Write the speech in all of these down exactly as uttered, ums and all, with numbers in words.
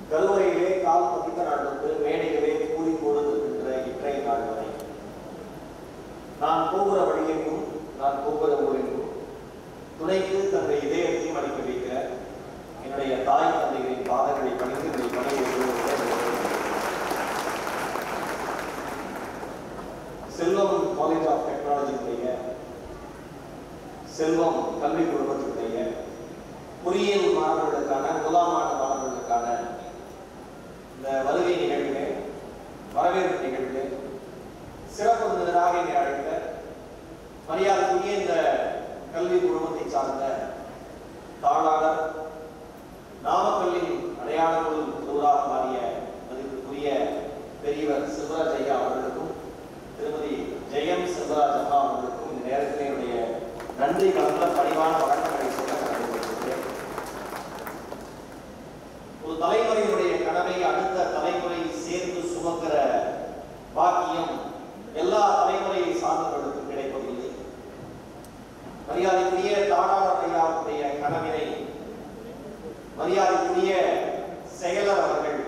கருவறையிலே கால் பதித்த நாள் தொட்டு மேடைகளே கூறி கொடுக்கின்ற இன்றைய நாள் வரை நான் போகிற வழியெங்கும் நான் போகிற ஊரெங்கும் துணைக்கு தன்னுடைய இதயத்தையும் அளிக்க வைக்க என்னுடைய தாய் தந்தைகளின் பாதங்களை பணிந்து இந்த பணியை செல்வம் காலேஜ் ஆஃப் டெக்னாலஜியுடைய செல்வம் கல்வி குழுமத்தினுடைய பொறியியல் மாணவர்களுக்கான முதலாம் ஆண்டு மாணவர்களுக்கான இந்த வருகை நிகழ்விலே வரவேற்பு நிகழ்விலே சிறப்பு விருந்தினராக என்னை அழைத்த மரியாதைக்குரிய இந்த கல்வி குழுமத்தை சார்ந்த தாளாளர் நாமக்கல்லின் அடையாள குழு தலைவராக மாறிய மதிப்புக்குரிய பெரியவர் செல்வராஜ் ஐயா அவர்களுக்கும் திருமதி ஜெயம் செல்வராஜ் அம்மா அவர்களுக்கும் இந்த நேரத்தில் என்னுடைய நன்றி கலந்த பணிவான வணக்கங்களை சொல்ல கடமைப்பட்டிருக்கிறேன். ஒரு தலைமுறையினுடைய கனவை அடுத்த தலைமுறை சேர்ந்து சுமக்கிற பாக்கியம் எல்லா தலைமுறையை சார்ந்தவர்களுக்கும் கிடைப்பதில்லை. மரியாதைக்குரிய தாளாளர் ஐயாவுடைய கனவினை மரியாதைக்குரிய செயலர் அவர்கள்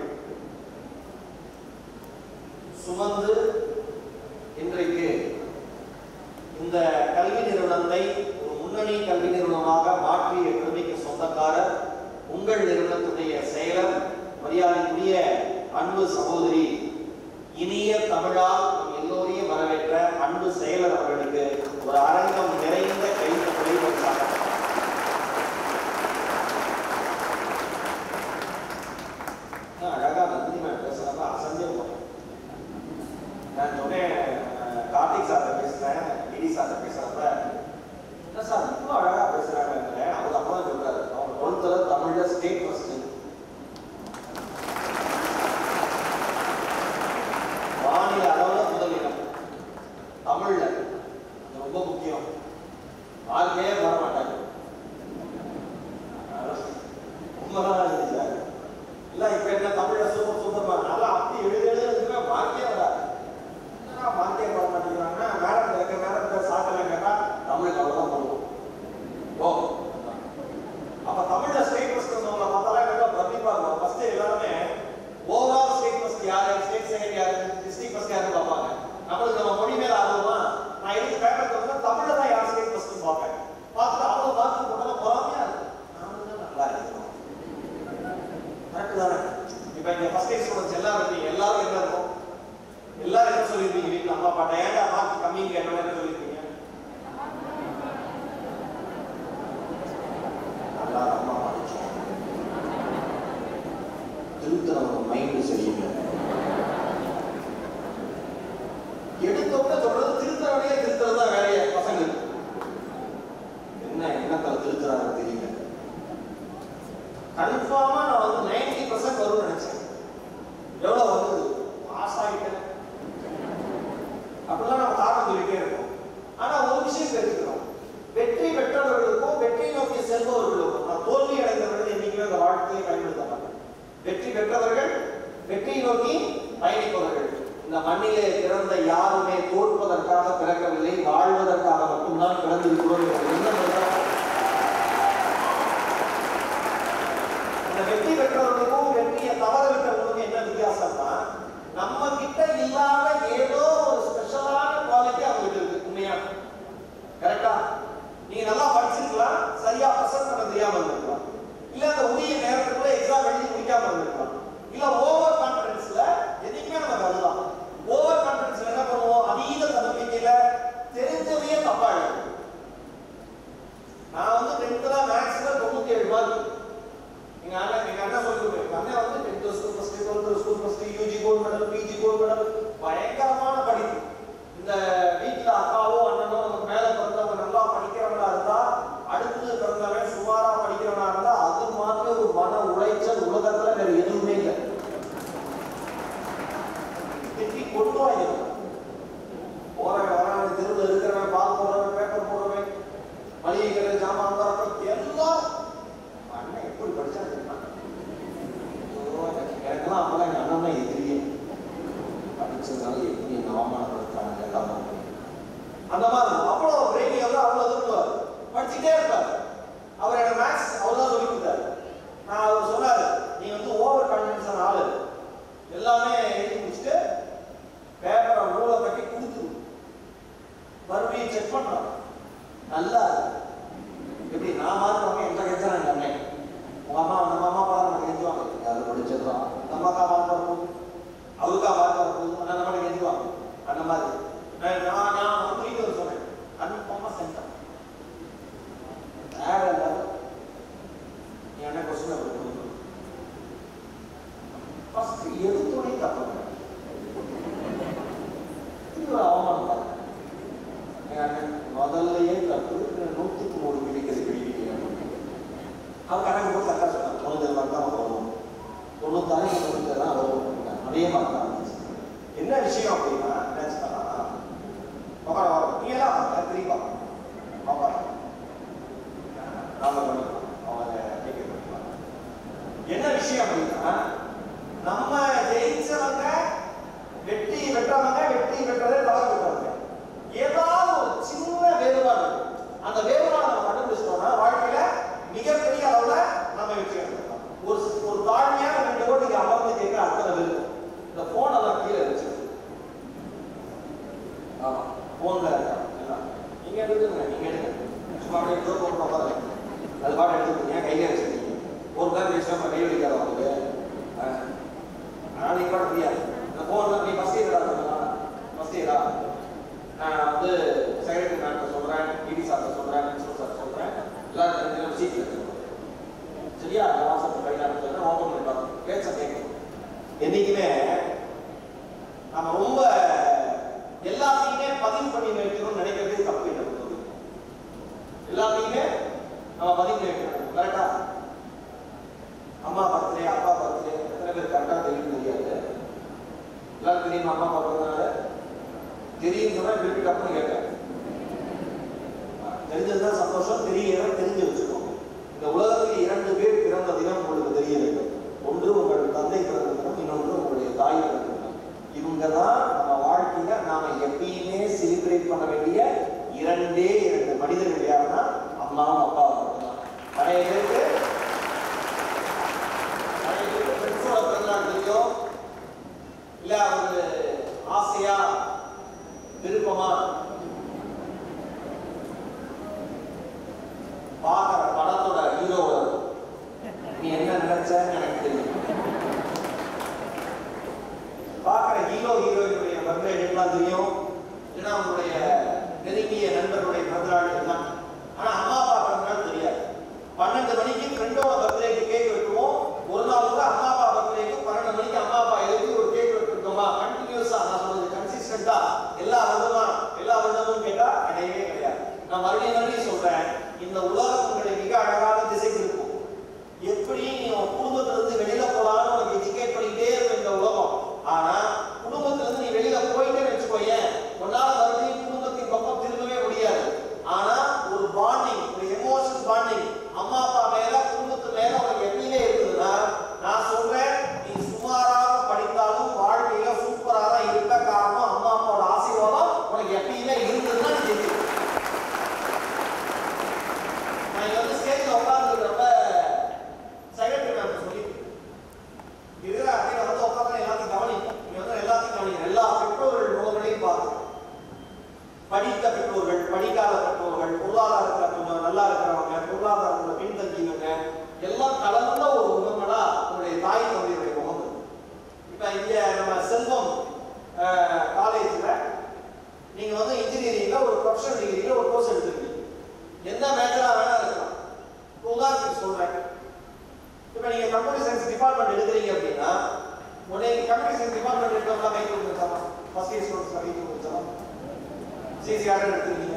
சுமந்து இன்றைக்கு இந்த கல்வி நிறுவனத்தை ஒரு முன்னணி கல்வி நிறுவனமாக மாற்றிய பெருமைக்கு சொந்தக்காரர் உங்கள் நிறுவனத்துடைய செயலர் மரியாதைக்குரிய அன்பு சகோதரி இனிய தமிழால் நம் எல்லோரையும் வரவேற்ற அன்பு செயலர் அவர்களுக்கு ஒரு அரங்கம் நிறைந்த கைத்தட்டலை வச்சாங்க. அழகா நந்தினி மேம் பேசுறப்ப அசஞ்சிருக்கோம். நான் சொன்னேன் கார்த்திக் சார்ட்ட பேசுறேன் டிடி சார்ட்ட பேசுறப்ப சார் இவ்வளோ அழகா பேசுறாங்க. அவர் அப்பா தான் சொல்றாரு அவங்க டுவெல்த்ல தமிழ்ல ஸ்டேட் ஃபர்ஸ்ட் மாநில அளவுல முதலிடம் தமிழ்ல ரொம்ப முக்கியம். ஆளுக்கே வர மாட்டாங்க. உண்மைதான் இருந்துச்சாரு இல்ல இப்ப என்ன தமிழ்ல சூப்பர் சூப்பர் நல்லா அப்படி எழுதி எழுதுறதுக்கு மார்க்கே வராது. மார்க்கே வர மாட்டேங்கிறாங்கன்னா மேடம் இருக்க மேடம் சாக்கல கேட்டா தமிழ் அவ்வளவுதான் போடுவோம். ஓ அப்ப தமிழ்ல ஸ்டேட் ஃபர்ஸ்ட் வந்தவங்களை பார்த்தாலே நல்லா பிரமிப்பா இருக்கும். ஃபர்ஸ்ட் எல்லாருமே ஓவரால் ஸ்டேட் ஃபர்ஸ்ட் யாரு, ஸ்டேட் செகண்ட் யாரு, டிஸ்ட்ரிக்ட் ஃபர்ஸ்ட் யாருன்னு பார்ப்பாங்க. நம்மளுக்கு நம்ம மொழி மேல ஆர்வமா நான் எழுதி பேப்பர் வந்து தமிழ்ல தான் யார் ஸ்டேட் ஃபர்ஸ்ட் பார்ப்பேன். பார்த்துட்டு அவ்வளவு மார்க் போட்டா பொறாமையா இருக்கு. நாம தான் நல்லா இருக்கணும். கரெக்ட் தானே? இப்ப இங்க ஃபர்ஸ்ட் இயர் ஸ்டூடெண்ட்ஸ் எல்லாரும் இருக்கீங்க. எல்லாரும் என்ன இருக்கும்? எல்லாரும் என்ன சொல்லிருப்பீங்க? வீட்டுல அம்மா அப்பா ஏன்டா மார்க் கம்மிங்க என்ன என்ன சொல்லிருப்பீங்க? நல்லா அம்மா படிச்சோம். திருத்தரம் மைண்ட் சரியில்லை. எடுத்தோட சொல்றது திருத்தரவையே திருத்தறது தான் வேலையே பசங்களுக்கு. என்ன என்னத்தால திருத்தறாங்க தெரியல. கன்ஃபார்மா நான் வந்து நைன்டி பர்சன்ட் வரும்னு நினைச்சேன். எவ்வளவு வந்தது? பாஸ் ஆகிட்டேன். அப்படிலாம் நம்ம காரணம் சொல்லிட்டே இருக்கோம். ஆனா ஒரு விஷயம் தெரிஞ்சுக்கணும். வெற்றி பெற்றவர்களுக்கும் வெற்றி நோக்கி செல்பவர்களுக்கும் நான் தோல்வி அடைந்தவர்கள் என்னைக்குமே அந்த வாழ்க்கையை பயன்படுத்த மாட்டேன். வெற்றி பெற்றவர்கள் வெற்றி நோக்கி பயணிப்பவர்கள். இந்த மண்ணிலே பிறந்த யாருமே தோற்பதற்காக பிறக்கவில்லை, வாழ்வதற்காக மட்டும்தான் பிறந்திருக்கிறோம். இந்த வெற்றி பெற்றவர்களுக்கும் வெற்றியை தவற விட்டவர்களுக்கும் என்ன வித்தியாசம்னா நம்ம கிட்ட இல்லாத ஏதோ ஒரு ஸ்பெஷலான குவாலிட்டி அவங்களுக்கு இருக்கு. உண்மையா கரெக்டா? நீங்க நல்லா படிச்சிருக்கலாம், சரியா பிரசன்ட் பண்ண தெரியாம இருந்திருக்கலாம், இல்ல அந்த உரிய நேரத்துக்குள்ள எக்ஸாம் எழுதி முடிக்காம இருந்திருக்கலாம், இல்ல ஓவர் கான்பிடன்ஸ்ல எதுவுமே நமக்கு அதுதான். ஓவர் கான்பிடன்ஸ்ல என்ன பண்ணுவோம்? அதீத தன்னம்பிக்கையில தெரிஞ்சதையே தப்பா எழுதுவோம். நான் வந்து டென்த்ல மேக்ஸ்ல தொண்ணூத்தி ஏழு மார்க். எங்க அண்ணன் எங்க அண்ணன் சொல்லுவாங்க, எங்க அண்ணன் வந்து tenth school first, twelfth school first, UG gold medal, PG gold medal, பயங்கரமான படிப்பு. இந்த வீட்டுல அக்காவோ அண்ணனோ நமக்கு மேல பிறந்தவங்க நல்லா படிக்கிறவங்களா இருந்தா, அடுத்தது பிறந்தவன் சுமாரா படிக்கிறவனா இருந்தா அது மாதிரி ஒரு மன உளைச்சல் உலகத்துல வேற எதுவுமே இல்லை. திட்டி கொண்டு வாங்க. போறவன் வரவன் தெருவில் இருக்கிறவன் பால் போடுறவன் பேப்பர் போடுறவன் மளிகை கடை ஜாமான் வரப்ப எல்லாம் அண்ணன் எப்படி படிச்சா எனக்கெல்லாம் அப்பெல்லாம் எங்க அண்ணன் தான் எதிரியே. படிச்சதுனால எப்படி என்ன அவமானப்படுத்துறாங்க எல்லாம் அந்த மாதிரி அவ்வளோ பிரெயின் வந்து அவ்வளோ இருப்பார். படிச்சுட்டே இருப்பார். அவர் எனக்கு மேக்ஸ் அவ்வளோதான் சொல்லி கொடுத்தாரு. நான் அவர் சொன்னாரு, நீ வந்து ஓவர் கான்ஃபிடன்ஸா அதே மாதிரி தான் என்ன விஷயம் அப்படின்னா நினைச்சுக்கலாம் நீ எல்லாம் தெரியுமா பாப்பா நாம பண்ணிக்கலாம் அவங்க கேட்க பண்ணிக்கலாம். என்ன விஷயம் அப்படின்னா நம்ம ஜெயிச்சவங்க வெற்றி பெற்றவங்க வெற்றி பெற்றதை தவறு பெற்றவங்க ஏதாவது ஒரு சின்ன வேறுபாடு அந்த வேறுபாடு நம்ம கண்டுபிடிச்சிட்டோம்னா வாழ்க்கையில மிகப்பெரிய அளவுல நம்ம வெற்றி அடையலாம். ஒரு ஒரு தாழ்மையான ரெண்டு கோடி இங்க அமர்ந்து கேட்கிற அத்தனை பேர் இந்த போன் எல்லாம் கீழே வச்சு ஆமா போன்ல இருக்காங்க நீங்க எடுத்துங்க நீங்க எடுங்க சும்மா அப்படியே போன் பார்ப்பாங்க அது பாட்டு எடுத்துக்கீங்க கையில வச்சிருக்கீங்க ஒரு பேர் பேசாம கை வலிக்காத அவங்களுக்கு நாளைக்கு கூட முடியாது இந்த போன்ல நீ ஃபர்ஸ்ட் இயரா ஃபர்ஸ்ட் இயரா நான் வந்து செக்ரட்டரி மேம் சொல்றேன் டிடி சார் சொல்றேன் பிரின்சிபல் சார் சொல்றேன் எல்லாரும் தெரிஞ்ச சீட் வச்சிருக்கோம் சரியா வாட்ஸ்அப் கையில அனுப்பிச்சு ஓப்பன் பண்ணி பார்த்து பேச கேட்கணும். என்னைக்குமே நம்ம ரொம்ப எல்லாத்தையுமே பதிவு பண்ணி வைக்கணும்னு நினைக்கிறதே தப்பு இல்லை. எல்லாத்தையுமே நம்ம பதிவு பண்ணி வைக்கணும் கரெக்டா. அம்மா பர்த்டே அப்பா பர்த்டே எத்தனை பேர் கரெக்டா தெரியும் தெரியாது. எல்லாரும் தெரியுமா அம்மா அப்பா பிறந்தனால தெரியும் சொன்னா திருப்பி டப்புன்னு கேட்க தெரிஞ்சதுதான் சந்தோஷம். தெரியல தெரிஞ்சு வச்சுக்கோங்க. இந்த உலகத்தில் இரண்டு பேர் பிறந்த தினம் உங்களுக்கு தெரிய வேண்டும். ஒன்று உங்கள் தந்தை பிறந்த தினம், இன்னொன்று உங்களுடைய தாய் பிறந்த தினம். இவங்க தான் நம்ம வாழ்க்கையில நாம எப்பயுமே செலிப்ரேட் பண்ண வேண்டிய இரண்டே இரண்டு மனிதர்கள் யாருன்னா அம்மாவும் அப்பாவும் மட்டும்தான். நிறைய பேருக்கு நிறைய பேருக்கு பெற்றோட பிறந்தநாள் தெரியும் இல்ல அவங்க ஆசையா விருப்பமா பாக்குற படத்தோட ஹீரோட நீ என்ன நினைச்சன்னு எனக்கு தெரியும். பாக்குற ஹீரோ ஹீரோயினுடைய பர்த்டே டேட்லாம் தெரியும். ஏன்னா உங்களுடைய நெருங்கிய நண்பர்களுடைய பிறந்தநாள் தான். ஆனா அம்மா அப்பா பிறந்தநாள் தெரியாது. பன்னெண்டு மணிக்கு ஃப்ரெண்டோட பர்த்டேக்கு கேக் வெட்டுவோம். ஒரு நாள் கூட அம்மா அப்பா பர்த்டேக்கு பன்னெண்டு மணிக்கு அம்மா அப்பா எழுதி ஒரு கேக் வெட்டிருக்கோமா கண்டினியூஸா நான் சொல்றது கன்சிஸ்டன்டா எல்லா வருடமா எல்லா வருடமும் கேட்டா கிடையவே கிடையாது. நான் மறுபடியும் மறுபடியும் சொல்றேன், இந்த உலகம் உங்களை மிக அழகான திசைக்கு இருக்கும். எப்படி நீ உன் குடும்பத்துல இருந்து வெளியில போலான்னு உனக்கு எஜுகேட் பண்ணிட்டே இருக்கும் இந்த உலகம். ஆனா குடும்பத்துல இருந்து நீ வெளியில போயிட்டேன்னு வச்சுக்கோயேன், உன்னால மறுபடியும் குடும்பத்தின் பக்கம் திரும்பவே முடியாது. ஆனா ஒரு பாண்டிங், ஒரு எமோஷனல் பாண்டிங் அம்மா அப்பா மேல குடும்பத்து மேல உனக்கு எப்பயுமே இருக்குதுன்னா நான் சொல்றேன், நீ சுமாராக படித்தாலும் வாழ்க்கையில சூப்பரா தான் இருக்க காரணம் அம்மா அப்பாவோட ஆசீர்வாதம் உனக்கு எப்பயுமே இருந்ததுன்னா தெரியும். நான் வந்து ஸ்டேஜ்ல உட்கார்ந்துருக்கிறப்ப செக்ரட்டரி மேம் சொல்லி இதுல அப்படியே வந்து உட்காந்து எல்லாத்தையும் கவனிக்கும். நீங்க வந்து எல்லாத்தையும் கவனிக்கும். எல்லா பெற்றோர்கள் முகங்களையும் பார்க்கணும். படித்த பெற்றோர்கள், படிக்காத பெற்றோர்கள், பொருளாதாரத்துல கொஞ்சம் நல்லா இருக்கிறவங்க, பொருளாதாரத்துல பின்தங்கியவங்க எல்லாம் கலந்த ஒரு முகங்களா உங்களுடைய தாய் தந்தையுடைய முகம். இப்ப இங்க நம்ம செல்வம் காலேஜ்ல நீங்க வந்து இன்ஜினியரிங்ல ஒரு ப்ரொஃபஷனல் டிகிரியில ஒரு கோர்ஸ் எடுத்துருக்கீங்க. எந்த மேஜரா வேணா இருக்கலாம். உதாரணத்துக்கு சொல்றேன், இப்ப நீங்க கம்ப்யூட்டர் சயின்ஸ் டிபார்ட்மெண்ட் எடுக்கிறீங்க அப்படின்னா உடனே கம்ப்யூட்டர் சயின்ஸ் டிபார்ட்மெண்ட் எடுக்கிறவங்க கை கொடுத்துருக்காங்க. ஃபர்ஸ்ட் இயர் ஸ்டூடெண்ட்ஸ் கை கொடுத்துருக்காங்க. சிசி யாரை எடுத்துருக்கீங்க?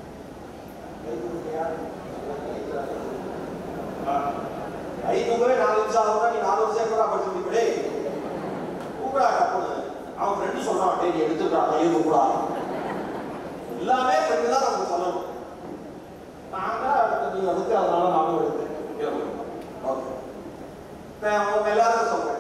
ஐநூறு நாலு நிமிஷம் ஆகும். நீ நாலு வருஷம் கூட படிச்சு முடிப்படே கூப்பிடா கப்பனு அவன் ஃப்ரெண்டு சொல்றான், டே நீ எடுத்துக்கிறான் கையை கூப்பிடா. எல்லாமே ஃப்ரெண்டு தான் நமக்கு சொல்லணும். நாங்க நீங்க எடுத்து அதனால நானும் எடுத்து ஓகே. நான் எல்லாருக்கும் சொல்றேன்,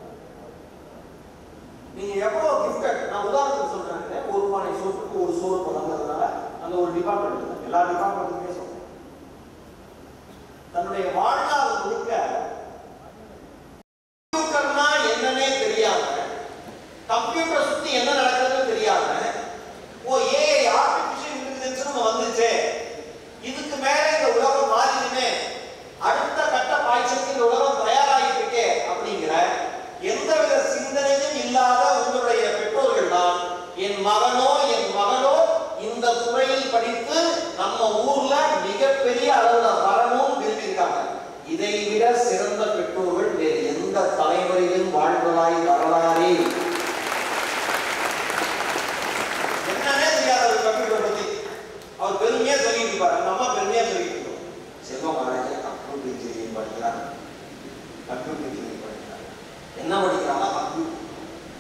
நீங்க எவ்வளவு கிஃப்டட். நான் உதாரணத்துக்கு சொல்றேன், ஒரு பானை சோற்றுக்கு ஒரு சோறு பழங்கிறதுனால அந்த ஒரு டிபார்ட்மெண்ட் எல்லா டிபார்ட்மெண்ட்டுமே சொல்றேன். தன்னுடைய வாழ்நாள் முழுக்க கம்ப்யூட்டர்னா என்னன்னே தெரியாம, கம்ப்யூட்டர் சுத்தி என்ன நடக்குதுன்னு தெரியாம, ஓ ஏஐ ஆர்டிபிஷியல் இன்டெலிஜென்ஸ் வந்துச்சு, இதுக்கு மேல இந்த உலகம் மாறிடுமே, அடுத்த கட்ட பாய்ச்சலுக்கு இந்த உலகம் தயாராகிட்டு இருக்கே அப்படிங்கிற எந்தவித சிந்தனையும் இல்லாத உங்களுடைய பெற்றோர்கள் தான் என் மகனோ என் மகளோ இந்த துறையில் படித்து நம்ம ஊர்ல மிகப்பெரிய அளவுல வரணும் விரும்பியிருக்காங்க. இதை விட சிறந்த பெற்றோர்கள் வேறு எந்த தலைமுறையிலும் வாழ்வதாய் வரலாறே என்னன்னே தெரியாத ஒரு கம்ப்யூட்டர் பத்தி அவர் பெருமையா சொல்லிட்டு இருப்பாரு. அந்த அம்மா பெருமையா சொல்லிட்டு இருக்கோம், செல்வம் மகாராஜா கம்ப்யூட்டர் இன்ஜினியரிங் படிக்கிறார், கம்ப்யூட்டர் இன்ஜினியரிங் படிக்கிறார். என்ன படிக்கிறாங்க? கம்ப்யூட்டர்.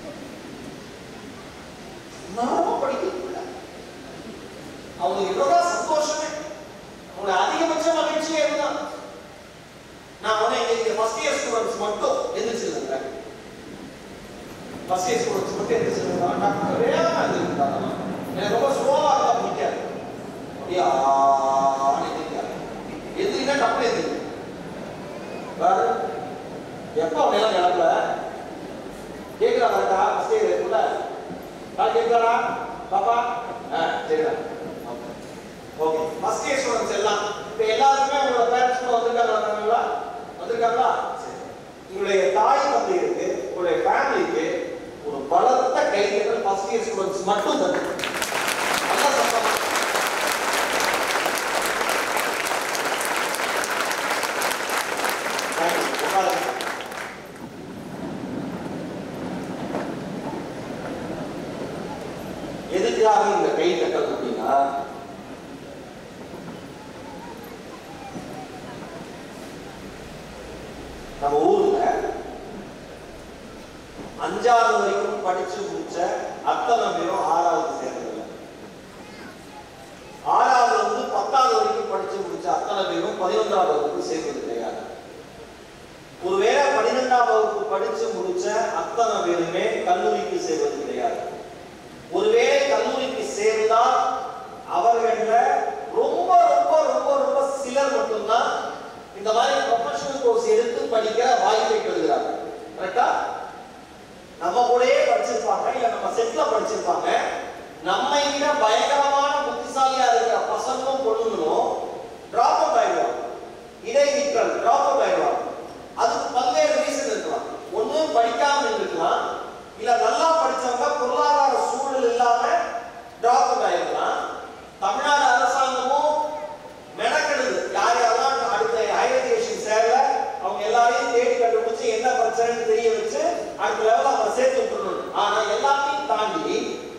ஃபர்ஸ்ட் இயர் ஸ்டூடெண்ட்ஸ் மட்டும் என்ன சொல்லுவாங்க டாக்டர் வேகமா எழுதிருக்காங்க எனக்கு ரொம்ப ஸ்லோவா இருந்தா பிடிக்காது அப்படியா எழுதிருக்காங்க எதுனா டப்பு எழுதி பாரு எப்போ அவனெல்லாம் கிளம்பல கேட்குறா கரெக்டா ஃபர்ஸ்ட் இயர் இருக்குல்ல நான் கேட்குறா பாப்பா ஆ சரிடா ஓகே ஃபர்ஸ்ட் இயர் ஸ்டூடெண்ட்ஸ் எல்லாம் இப்போ எல்லாருக்குமே உங்களோட பேரண்ட்ஸ் கூட வந்திருக்காங்களா வந்திருக்காங்களா சரி உங்களுடைய தாய் தந்தையருக்கு உங்களுடைய ஃபேமிலிக்கு ஒரு பலத்த கைதட்டல் ஃபர்ஸ்ட் இயர் ஸ்டூடெண்ட்ஸ் மட்டும் தான் நல்லா சத்தமா எதுக்காக இந்த கைதட்டல் அப்படின்னா நம்ம ஊர்ல அஞ்சாவது வரைக்கும் படிச்சு முடிச்ச அத்தனை பேரும் ஆறாவது சேர்ந்ததில்லை ஆறாவது வந்து பத்தாவது வரைக்கும் படிச்சு முடிச்ச அத்தனை பேரும் பதினொன்றாவது வகுப்பு சேர்ந்தது கிடையாது ஒருவேளை பன்னிரெண்டாம் வகுப்பு படிச்சு முடிச்ச அத்தனை பேருமே கல்லூரிக்கு சேர்வது கிடையாது ஒருவேளை கல்லூரிக்கு சேர்ந்தா அவர்கள ரொம்ப ரொம்ப ரொம்ப ரொம்ப சிலர் மட்டும்தான் இந்த மாதிரி ப்ரொஃபஷனல் கோர்ஸ் எடுத்து படிக்கிற வாய்ப்பை பெறுகிறாங்க கரெக்டா நம்ம கூடயே படிச்சிருப்பாங்க இல்ல நம்ம செட்ல படிச்சிருப்பாங்க நம்மை விட பயங்கரமான புத்திசாலியா இருக்கிற பசங்களும் பொண்ணுங்களும் டிராப் அவுட் ஆயிடுவாங்க இடைநிற்றல் டிராப் அவுட் ஆயிடுவாங்க அதுக்கு பல்வேறு ரீசன் இருக்கலாம் ஒண்ணு படிக்காம இருக்கலாம் இல்ல நல்லா படிச்சவங்க பொருளாதார சூழல் இல்லாம டிராப் அவுட் ஆயிடலாம் தமிழ்நாடு அரசாங்கமும் மெனக்கெடுது யார் யாரெல்லாம் அடுத்த ஹையர் எஜுகேஷன் சேரல அவங்க எல்லாரையும் தேடி கண்டுபிடிச்சு என்ன பிரச்சனைன்னு தெரிய வச்சு அடுத்த லெவலில் அவங்க சேர்த்து விட்டுறணும் ஆனா எல்லாத்தையும் தாண்டி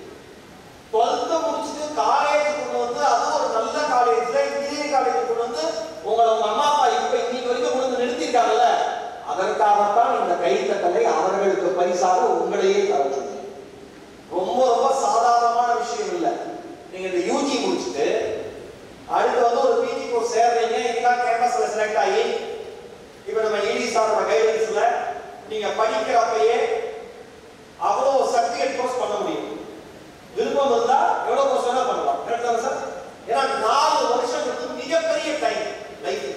டுவெல்த் முடிச்சுட்டு காலேஜ் கொண்டு வந்து அது ஒரு நல்ல காலேஜ்ல இன்ஜினியரிங் காலேஜ் கொண்டு வந்து உங்களை உங்க அம்மா அப்பா இப்ப இன்னைக்கு வரைக்கும் கொண்டு வந்து நிறுத்திருக்காங்கல்ல அதற்காகத்தான் இந்த கைத்தட்டலை அவர்களுக்கு பரிசாக உங்களையே தர சொல்லி ரொம்ப ரொம்ப சாதாரணமான விஷயம் இல்லை நீங்க இந்த யூஜி முடிச்சுட்டு அடுத்து வந்து ஒரு பிஜி கோர்ஸ் சேர்றீங்க எல்லாம் கேம்பஸ்ல செலக்ட் ஆகி இப்ப நம்ம இடி சாரோட கைடன்ஸ்ல நீங்க படிக்கிறப்பயே அவ்வளவு சர்டிபிகேட் கோர்ஸ் பண்ண முடியும் விருப்பம் இருந்தா எவ்வளவு கோர்ஸ் வேணா பண்ணலாம் கரெக்டா சார் ஏன்னா நாலு வருஷம் வந்து மிகப்பெரிய டைம் லைஃப்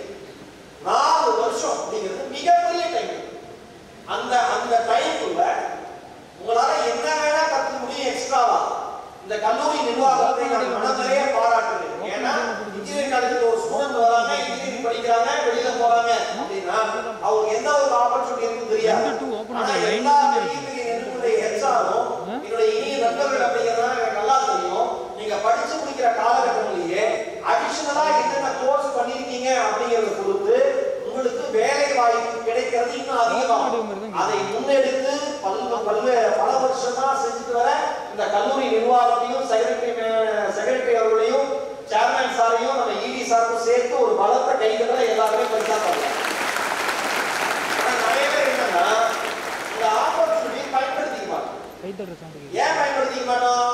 நாலு வருஷம் அப்படிங்கிறது மிகப்பெரிய டைம் அந்த அந்த டைமுக்குள்ள உங்களால என்ன வேணா கத்துக்க முடியும் எக்ஸ்ட்ராவா இந்த கல்லூரி நிர்வாகத்தை நான் மனதிலேயே பாராட்டுறேன் ஏன்னா இன்ஜினியரிங் காலேஜ்ல ஒரு ஸ்டூடெண்ட் வராங்க இன்ஜினியரிங் படிக்கிறாங்க வெளியில போறாங்க அப்படின்னா அவங்க எந்த ஒரு ஆப்பர்ச்சுனிட்டி இருக்குன்னு தெரியாது ஆனா எல்லா பெரிய பெரிய நிறுவனங்களுடைய ஹெச்ஆரும் என்னுடைய இனிய நண்பர்கள் அப்படிங்கிறதுனால எனக்கு நல்லா தெரியும் நீங்க படிச்சு முடிக்கிற காலகட்டத்திலேயே அடிஷனலா என்னென்ன கோர்ஸ் பண்ணிருக்கீங்க அப்படிங்கறத பொறுத்து உங்களுக்கு வேலை வாய்ப்பு கிடைக்கிறது இன்னும் அதிகமாகும் அதை முன்னெடுத்து பல்வேறு பல்வேறு பல வருஷமா செஞ்சுட்டு வர இந்த கல்லூரி நிர்வாகத்தையும் செக்ரட்டரி செக்ரட்டரி அவர்களையும் சேர்மேன் சாரையும் நம்ம இடி சாருக்கும் சேர்த்து ஒரு பலத்த கைகளை எல்லாருமே பரிசா பண்ணலாம் நிறைய பேர் என்னன்னா இந்த ஆப்பர்ச்சுனிட்டி பயன்படுத்திக்க மாட்டோம் ஏன் பயன்படுத்திக்க மாட்டோம்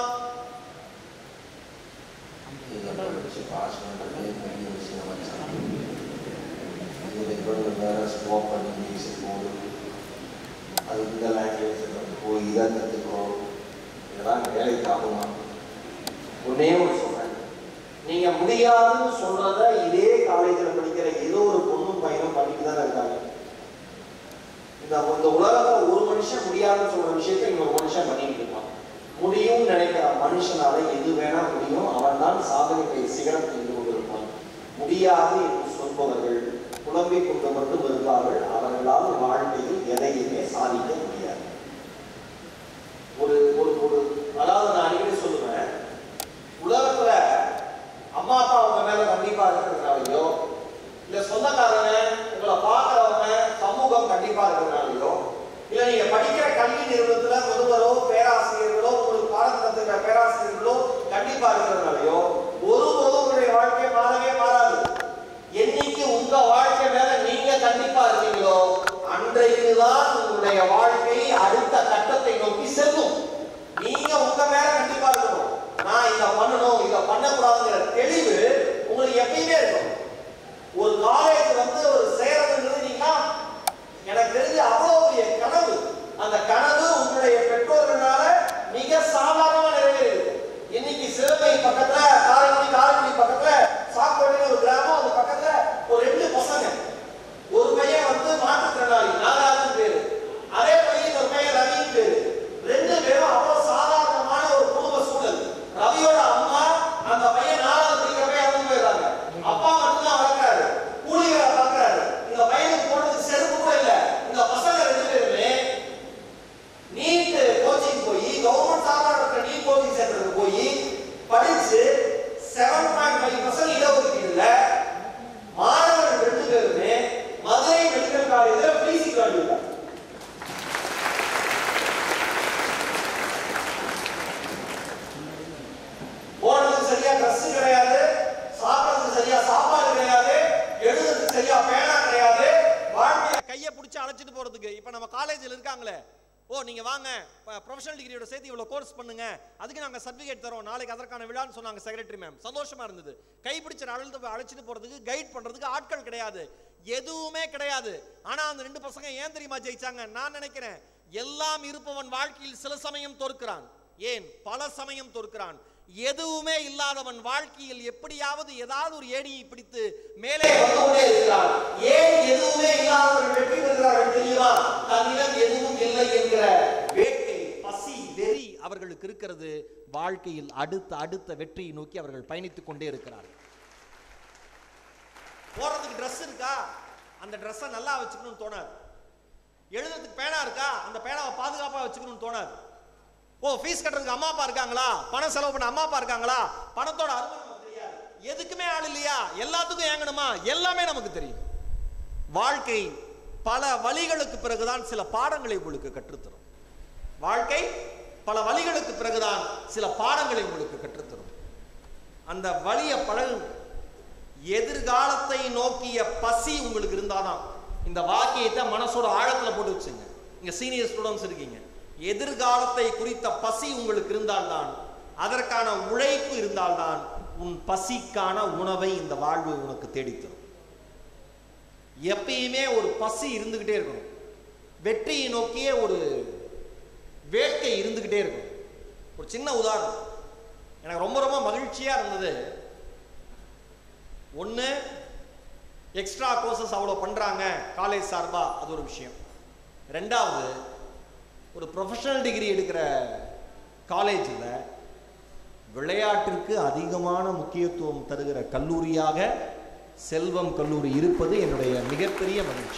ஸ்டாப் பண்ணி மியூசிக் போடு அது இந்த லாங்குவேஜ் போய் இதை கற்றுக்கோ இதெல்லாம் வேலைக்கு ஆகுமா ஒன்னே ஒன்று சொல்கிறேன் நீங்கள் முடியாதுன்னு சொல்கிறத இதே காலேஜில் படிக்கிற ஏதோ ஒரு பொண்ணும் பையனும் பண்ணிட்டு தானே இருக்காங்க இந்த இந்த உலகத்தில் ஒரு மனுஷன் முடியாதுன்னு சொல்கிற விஷயத்தை இன்னொரு மனுஷன் பண்ணிட்டு இருப்பான் முடியும்னு நினைக்கிற மனுஷனால எது வேணா முடியும் அவன் தான் சாதனைகளை சிகரம் செய்து கொண்டிருப்பான் முடியாது என்று சொல்பவர்கள் புலம்பிக் கொண்டு மட்டும் இருப்பார்கள் அவர்களால் வாழ்க்கையில் எதையுமே சாதிக்க முடியாது ஒரு ஒரு ஒரு அதாவது நான் அடிக்கடி சொல்லுவேன் உலகத்துல அம்மா அப்பா அவங்க மேல கண்டிப்பா இருக்கிறதுனாலயோ இல்ல சொந்தக்காரங்க உங்களை பார்க்கறவங்க சமூகம் கண்டிப்பா இருக்கிறதுனாலயோ இல்ல நீங்க படிக்கிற கல்வி நிறுவனத்துல முதல்வரோ பேராசிரியர்களோ உங்களுக்கு பாடம் தந்துக்கிற பேராசிரியர்களோ கண்டிப்பா இருக்கிறதுனாலயோ ஒருபோதும் உங்களுடைய வாழ்க்கை மாறவே மாறாது என்னைக்கு உங்க வாழ்க்கை மேல நீங்க கண்டிப்பா இருக்கீங்களோ அன்றைக்குதான் உங்களுடைய வாழ்க்கை அடுத்த கட்டத்தை நோக்கி செல்லும் நீங்க உங்க மேல கண்டிப்பா இருக்கணும் நான் இத பண்ணணும் இத பண்ணக்கூடாதுங்கிற தெளிவு உங்களுக்கு எப்பயுமே இருக்கும் ஒரு காலேஜ் வந்து ஒரு சேரதுங்கிறது நீங்க எனக்கு தெரிஞ்ச அவ்வளவு பெரிய கனவு அந்த கனவு உங்களுடைய பெற்றோர் இருக்காங்களே, ஓ நீங்க வாங்க ப்ரொஃபஷனல் டிகிரியோட சேர்த்து இவ்வளவு கோர்ஸ் பண்ணுங்க, அதுக்கு நாங்க சர்டிபிகேட் தரோம், நாளைக்கு அதற்கான விழான்னு சொன்னாங்க செக்ரட்டரி மேம். சந்தோஷமா இருந்தது. கைப்பிடிச்சு அழுத்து அழைச்சிட்டு போறதுக்கு கைட் பண்றதுக்கு ஆட்கள் கிடையாது, எதுவுமே கிடையாது. ஆனா அந்த ரெண்டு பசங்க ஏன் தெரியுமா ஜெயிச்சாங்க? நான் நினைக்கிறேன் எல்லாம் இருப்பவன் வாழ்க்கையில் சில சமயம் தோற்கிறான், ஏன் பல சமயம் தோற்கிறான். எதுவுமே இல்லாதவன் வாழ்க்கையில் எப்படியாவது ஏதாவது ஒரு ஏணியை பிடித்து மேலே வந்து கொண்டே இருக்கிறான். ஏன் எதுவுமே இல்லாதவன் வெற்றி பெறுகிறார்கள் தெரியுமா? தன்னிடம் எதுவும் இல்லை என்கிற வேட்கை, பசி, வெறி அவர்களுக்கு இருக்கிறது. வாழ்க்கையில் அடுத்த அடுத்த வெற்றியை நோக்கி அவர்கள் பயணித்துக் கொண்டே இருக்கிறார்கள். போறதுக்கு ட்ரெஸ் இருக்கா, அந்த ட்ரெஸ்ஸை நல்லா வச்சுக்கணும்னு தோணாது. எழுதுறதுக்கு பேனா இருக்கா, அந்த பேனாவை பாதுகாப்பா வச்சுக்கணும்னு தோணாது. ஓ ஃபீஸ் கட்டுறதுக்கு அம்மா அப்பா இருக்காங்களா, பணம் செலவு பண்ண அம்மா அப்பா இருக்காங்களா, பணத்தோட அருமை நமக்கு தெரியாது. எதுக்குமே ஆள் இல்லையா, எல்லாத்துக்கும் ஏங்கணுமா, எல்லாமே நமக்கு தெரியும். வாழ்க்கை பல வழிகளுக்கு பிறகுதான் சில பாடங்களை உங்களுக்கு கற்றுத்தரும். வாழ்க்கை பல வழிகளுக்கு பிறகுதான் சில பாடங்களை உங்களுக்கு கற்றுத்தரும். அந்த வழியை பழகு. எதிர்காலத்தை நோக்கிய பசி உங்களுக்கு இருந்தாதான். இந்த வாக்கியத்தை மனசோட ஆழத்துல போட்டு வச்சுங்க. இங்க சீனியர் ஸ்டூடெண்ட்ஸ் இருக்கீங்க, எதிர்காலத்தை குறித்த பசி உங்களுக்கு இருந்தால்தான், அதற்கான உழைப்பு இருந்தால்தான் உன் பசிக்கான உணவை இந்த வாழ்வு உனக்கு தேடித்தரும். எப்பயுமே ஒரு பசி இருந்துகிட்டே இருக்கணும், வெற்றியை நோக்கிய ஒரு வேட்கை இருந்துகிட்டே இருக்கணும். ஒரு சின்ன உதாரணம் எனக்கு ரொம்ப ரொம்ப மகிழ்ச்சியா இருந்தது. ஒன்று, எக்ஸ்ட்ரா கோர்சஸ் அவ்வளோ பண்ணுறாங்க காலேஜ் சார்பா, அது ஒரு விஷயம். ரெண்டாவது, ஒரு ப்ரொஃபஷனல் டிகிரி எடுக்கிற காலேஜில் விளையாட்டிற்கு அதிகமான முக்கியத்துவம் தருகிற கல்லூரியாக செல்வம் கல்லூரி இருப்பது என்னுடைய மிகப்பெரிய மகிழ்ச்சி.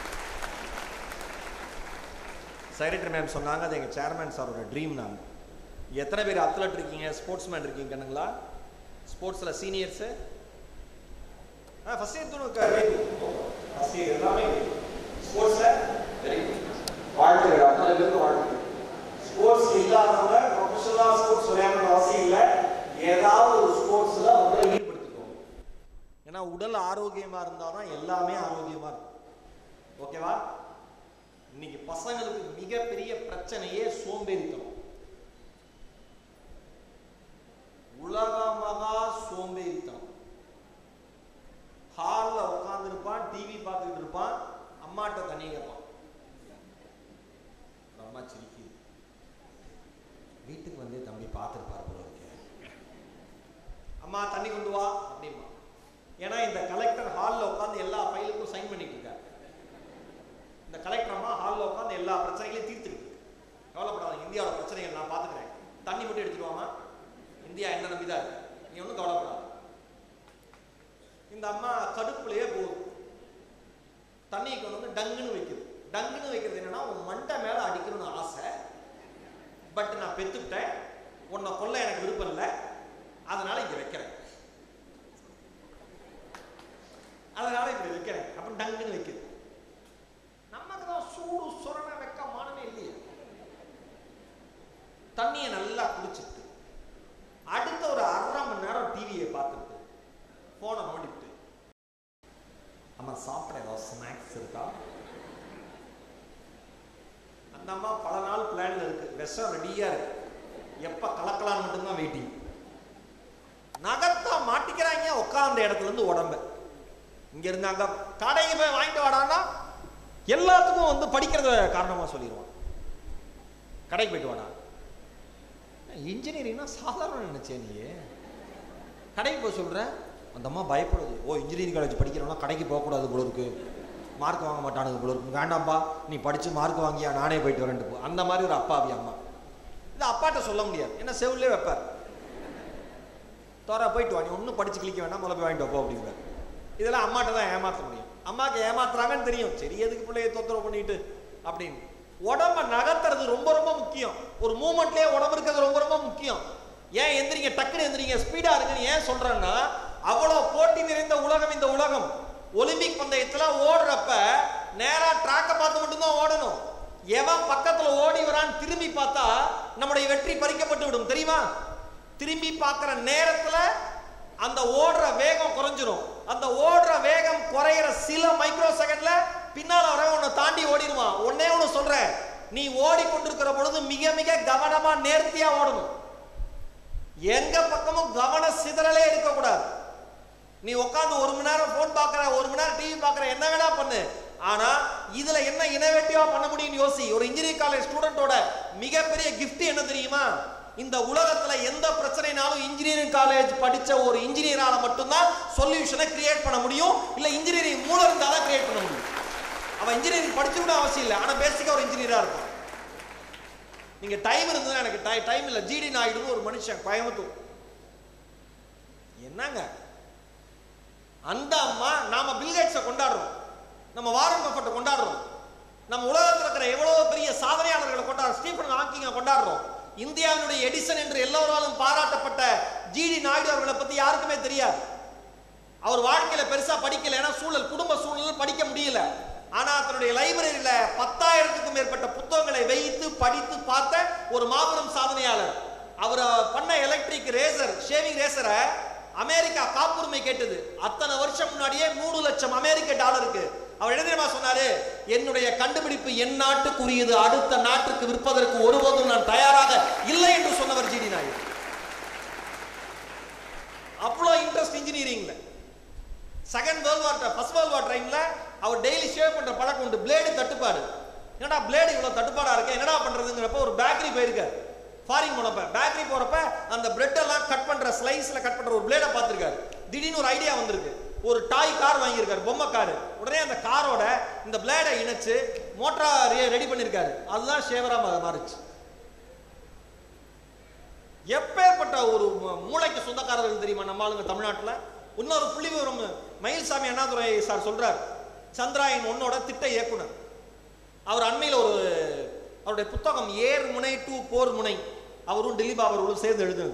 செக்ரட்டரி மேம் சொன்னாங்க, அது எங்கள் சேர்மேன் சாரோட ட்ரீம். நான் எத்தனை பேர் அத்லட் இருக்கீங்க, ஸ்போர்ட்ஸ் மேன் இருக்கீங்க கண்ணுங்களா? ஸ்போர்ட்ஸில் seniors first year first year எல்லாமே ஸ்போர்ட்ஸில் வெரி குட். வாழ்த்துக்கள், அத்தனை பேருக்கு வாழ்த்துக்கள். ஸ்போர்ட்ஸ் இல்லாதவங்க ப்ரொஃபஷனலாக ஸ்போர்ட்ஸ் விளையாடணும் அவசியம் இல்லை, ஏதாவது ஒரு ஸ்போர்ட்ஸில் அவங்களை ஈடுபடுத்திக்கோங்க. ஏன்னா உடல் ஆரோக்கியமாக இருந்தால் தான் எல்லாமே ஆரோக்கியமாக இருக்கும். ஓகேவா? இன்னைக்கு பசங்களுக்கு மிகப்பெரிய பிரச்சனையே சோம்பேறித்தனம். உலகமகா சோம்பேறித்தனம். ஹாலில் உட்காந்துருப்பான், டிவி பார்த்துக்கிட்டு இருப்பான், அம்மாட்ட தண்ணி கேட்பான். அம்மா சிரிக்குது, வீட்டுக்கு வந்து தம்பி பார்த்துருப்பார் போல இருக்கு, அம்மா தண்ணி கொண்டு வா அப்படிமா. ஏன்னா இந்த கலெக்டர் ஹாலில் உட்காந்து எல்லா ஃபைலுக்கும் சைன் பண்ணிட்டு இருக்காரு. இந்த கலெக்டர் அம்மா ஹாலில் உட்காந்து எல்லா பிரச்சனைகளையும் தீர்த்துக்கிட்டு இருக்கு. கவலைப்படாத, இந்தியாவோட பிரச்சனைகள் நான் பார்த்துக்கிறேன், தண்ணி மட்டும் எடுத்துருவாமா, இந்தியா என்ன நம்பிதான் இருக்கு, நீ ஒன்றும் கவலைப்படாது. இந்த அம்மா கடுப்புலையே போகுது, தண்ணியை கொண்டு வந்து டங்குன்னு வைக்குது. டங்குன்னு வைக்கிறது என்னன்னா, உன் மண்டை மேல அடிக்கணும்னு ஆசை, பட் நான் பெத்துட்டேன், உன்னை கொல்ல எனக்கு விருப்பம் இல்லை, அதனால இங்க வைக்கிறேன், அதனால இப்படி வைக்கிறேன் அப்படின்னு டங்குன்னு வைக்குது. நமக்கு தான் சூடு சொரண வைக்க மானமே இல்லையா? தண்ணியை நல்லா குடிச்சிட்டு அடுத்த ஒரு அரை மணி நேரம் டிவியை பார்த்துட்டு போனை நோண்டிட்டு, அம்மா சாப்பிட ஏதாவது ஸ்நாக்ஸ் இருக்கா? அந்த அம்மா பல நாள் பிளான்ல இருக்கு, விஷம் ரெடியா இருக்கு, எப்ப கலக்கலான்னு மட்டும்தான் வெயிட்டிங். நகத்தா மாட்டிக்கிறாங்க உட்கார்ந்த இடத்துல இருந்து உடம்ப. இங்க இருந்தாங்க கடைக்கு போய் வாங்கிட்டு வாடான்னா எல்லாத்துக்கும் வந்து படிக்கிறத காரணமா சொல்லிடுவான். கடைக்கு போயிட்டு வாடா, இன்ஜினியரிங்னா சாதாரண நினைச்சேன் நீ, கடைக்கு போய் சொல்ற. அந்த அம்மா பயப்படுது, ஓ இன்ஜினியரிங் காலேஜ் படிக்கிறோம்னா கடைக்கு போகக்கூடாது போல இருக்கு, மார்க் வாங்க மாட்டானுங்க போல இருக்கு, வேண்டாம்ப்பா நீ படிச்சு மார்க் வாங்கியா நானே போயிட்டு வரேன்ட்டு. அந்த மாதிரி ஒரு அப்பாவி அம்மா. இது அப்பாட்ட சொல்ல முடியாது, ஏன்னா செவிலே வைப்பார். தோரா போயிட்டு வா, நீ ஒன்றும் படிச்சு கிளிக்க வேண்டாம், முதல்ல போய் வாங்கிட்டு வைப்போம் அப்படிங்கிறார். இதெல்லாம் அம்மாட்ட தான் ஏமாற்ற முடியும். அம்மாவுக்கு ஏமாத்துறாங்கன்னு தெரியும், சரி எதுக்கு பிள்ளைய தொந்தரவு பண்ணிட்டு அப்படின்னு. உடம்ப நகர்த்துறது ரொம்ப ரொம்ப முக்கியம். ஒரு மூமெண்ட்லயே உடம்பு இருக்கிறது ரொம்ப ரொம்ப முக்கியம். ஏன் எந்திரிங்க, டக்குன்னு எந்திரிங்க, ஸ்பீடா இருக்குன்னு ஏன் சொல்றேன்னா, அவ்வளவு போட்டி நிறைந்த உலகம் இந்த உலகம். ஒலிம்பிக் பந்தயத்துல ஓடுறப்ப நேரா ட்ராக்கை பார்த்து மட்டும்தான் ஓடணும். எவன் பக்கத்துல ஓடி வரான்னு திரும்பி பார்த்தா நம்முடைய வெற்றி பறிக்கப்பட்டு விடும் தெரியுமா? திரும்பி பார்க்கிற நேரத்துல அந்த ஓடுற வேகம் குறைஞ்சிரும். அந்த ஓடுற வேகம் குறையிற சில மைக்ரோ செகண்ட்ல பின்னால வர உன்னை தாண்டி ஓடிடுவான். ஒன்னே ஒன்று சொல்றேன், நீ ஓடிக்கொண்டிருக்கிற பொழுது மிக மிக கவனமா நேர்த்தியா ஓடணும். எங்க பக்கமும் கவன சிதறலே இருக்கக்கூடாது. நீ உட்காந்து ஒரு மணி நேரம் போன் பாக்குற, ஒரு மணி நேரம் டிவி பாக்குற, என்ன வேணா பண்ணு. ஆனா இதுல என்ன இனோவேட்டிவா பண்ண முடியும்னு யோசி. ஒரு இன்ஜினியரிங் காலேஜ் ஸ்டூடெண்டோட மிகப்பெரிய கிஃப்ட் என்ன தெரியுமா? இந்த உலகத்துல எந்த பிரச்சனைனாலும் இன்ஜினியரிங் காலேஜ் படிச்ச ஒரு இன்ஜினியரால மட்டும்தான் சொல்யூஷனை கிரியேட் பண்ண முடியும். இல்ல இன்ஜினியரிங் மூலம் இருந்தாதான் கிரியேட் பண்ண முடியும். அவன் இன்ஜினியரிங் படிச்சு கூட அவசியம் இல்லை, ஆனா பேசிக்கா ஒரு இன்ஜினியரா இருக்கும். நீங்க டைம் இருந்ததுன்னா, எனக்கு டைம் இல்ல. ஜிடி நாயுடு ஒரு மனுஷன், கோயம்புத்தூர். என்னங்க அந்த அம்மா, நாம பில்கேட்ஸை கொண்டாடுறோம், நம்ம வாரன் பஃபெட்டை கொண்டாடுறோம், நம்ம உலகத்தில் இருக்கிற எவ்வளவு பெரிய சாதனையாளர்களை கொண்டாடுறோம், ஸ்டீஃபன் ஹாக்கிங்கை கொண்டாடுறோம். இந்தியாவினுடைய எடிசன் என்று எல்லோராலும் பாராட்டப்பட்ட ஜிடி நாயுடு அவர்களை பத்தி யாருக்குமே தெரியாது. அவர் வாழ்க்கையில பெருசா படிக்கல, ஏன்னா சூழல், குடும்ப சூழல் படிக்க முடியல. ஆனா தன்னுடைய லைப்ரரியில பத்தாயிரத்துக்கும் மேற்பட்ட புத்தகங்களை வைத்து படித்து பார்த்த ஒரு மாபெரும் சாதனையாளர். அவர் பண்ண எலக்ட்ரிக் ரேசர், ஷேவிங் ரேசரை அமெரிக்கா காப்புரிமை கேட்டது. அத்தனை வருஷம் முன்னாடியே மூணு லட்சம் அமெரிக்க டாலருக்கு. அவர் என்ன சொன்னாரு? என்னுடைய கண்டுபிடிப்பு என் நாட்டுக்குரியது, அடுத்த நாட்டுக்கு விற்பதற்கு ஒருபோதும் நான் தயாராக இல்லை என்று சொன்னவர் ஜிடி நாயுடு. அவ்வளோ இன்ட்ரெஸ்ட் இன்ஜினியரிங்ல. Second world war, first world war டைம்ல அவர் டெய்லி ஷேவ் பண்ற பழக்கம் உண்டு. பிளேடு தட்டுப்பாடு. என்னடா பிளேடு இவ்வளவு தட்டுப்பாடா இருக்கு, என்னடா பண்றதுங்கிறப்ப ஒரு பேக்கரி போயிருக்காரு. ஃபாரின் போனப்ப பேக்கரி போறப்ப அந்த பிரெட் எல்லாம் கட் பண்ற, ஸ்லைஸ்ல கட் பண்ற ஒரு பிளேட பார்த்திருக்காரு. திடீர்னு ஒரு ஐடியா வந்திருக்கு. ஒரு டாய் கார் வாங்கியிருக்காரு, பொம்மை கார். உடனே அந்த காரோட இந்த பிளேடை இணைச்சு மோட்டரா ரெடி பண்ணிருக்காரு. அதுதான் ஷேவரா மாறுச்சு. எப்பேற்பட்ட ஒரு மூளைக்கு சொந்தக்காரர்கள் தெரியுமா நம்ம ஆளுங்க தமிழ்நாட்டில். இன்னொரு புள்ளி விவரம் மயில்சாமி அண்ணாதுரை சார் சொல்றார். சந்திராயன் ஒன்னோட திட்ட இயக்குனர். அவர் அண்மையில் ஒரு அவருடைய புத்தகம் ஏர் முனை டு போர் முனை, அவரும் திலீப் அவர்களும் சேர்ந்து எழுதுனது.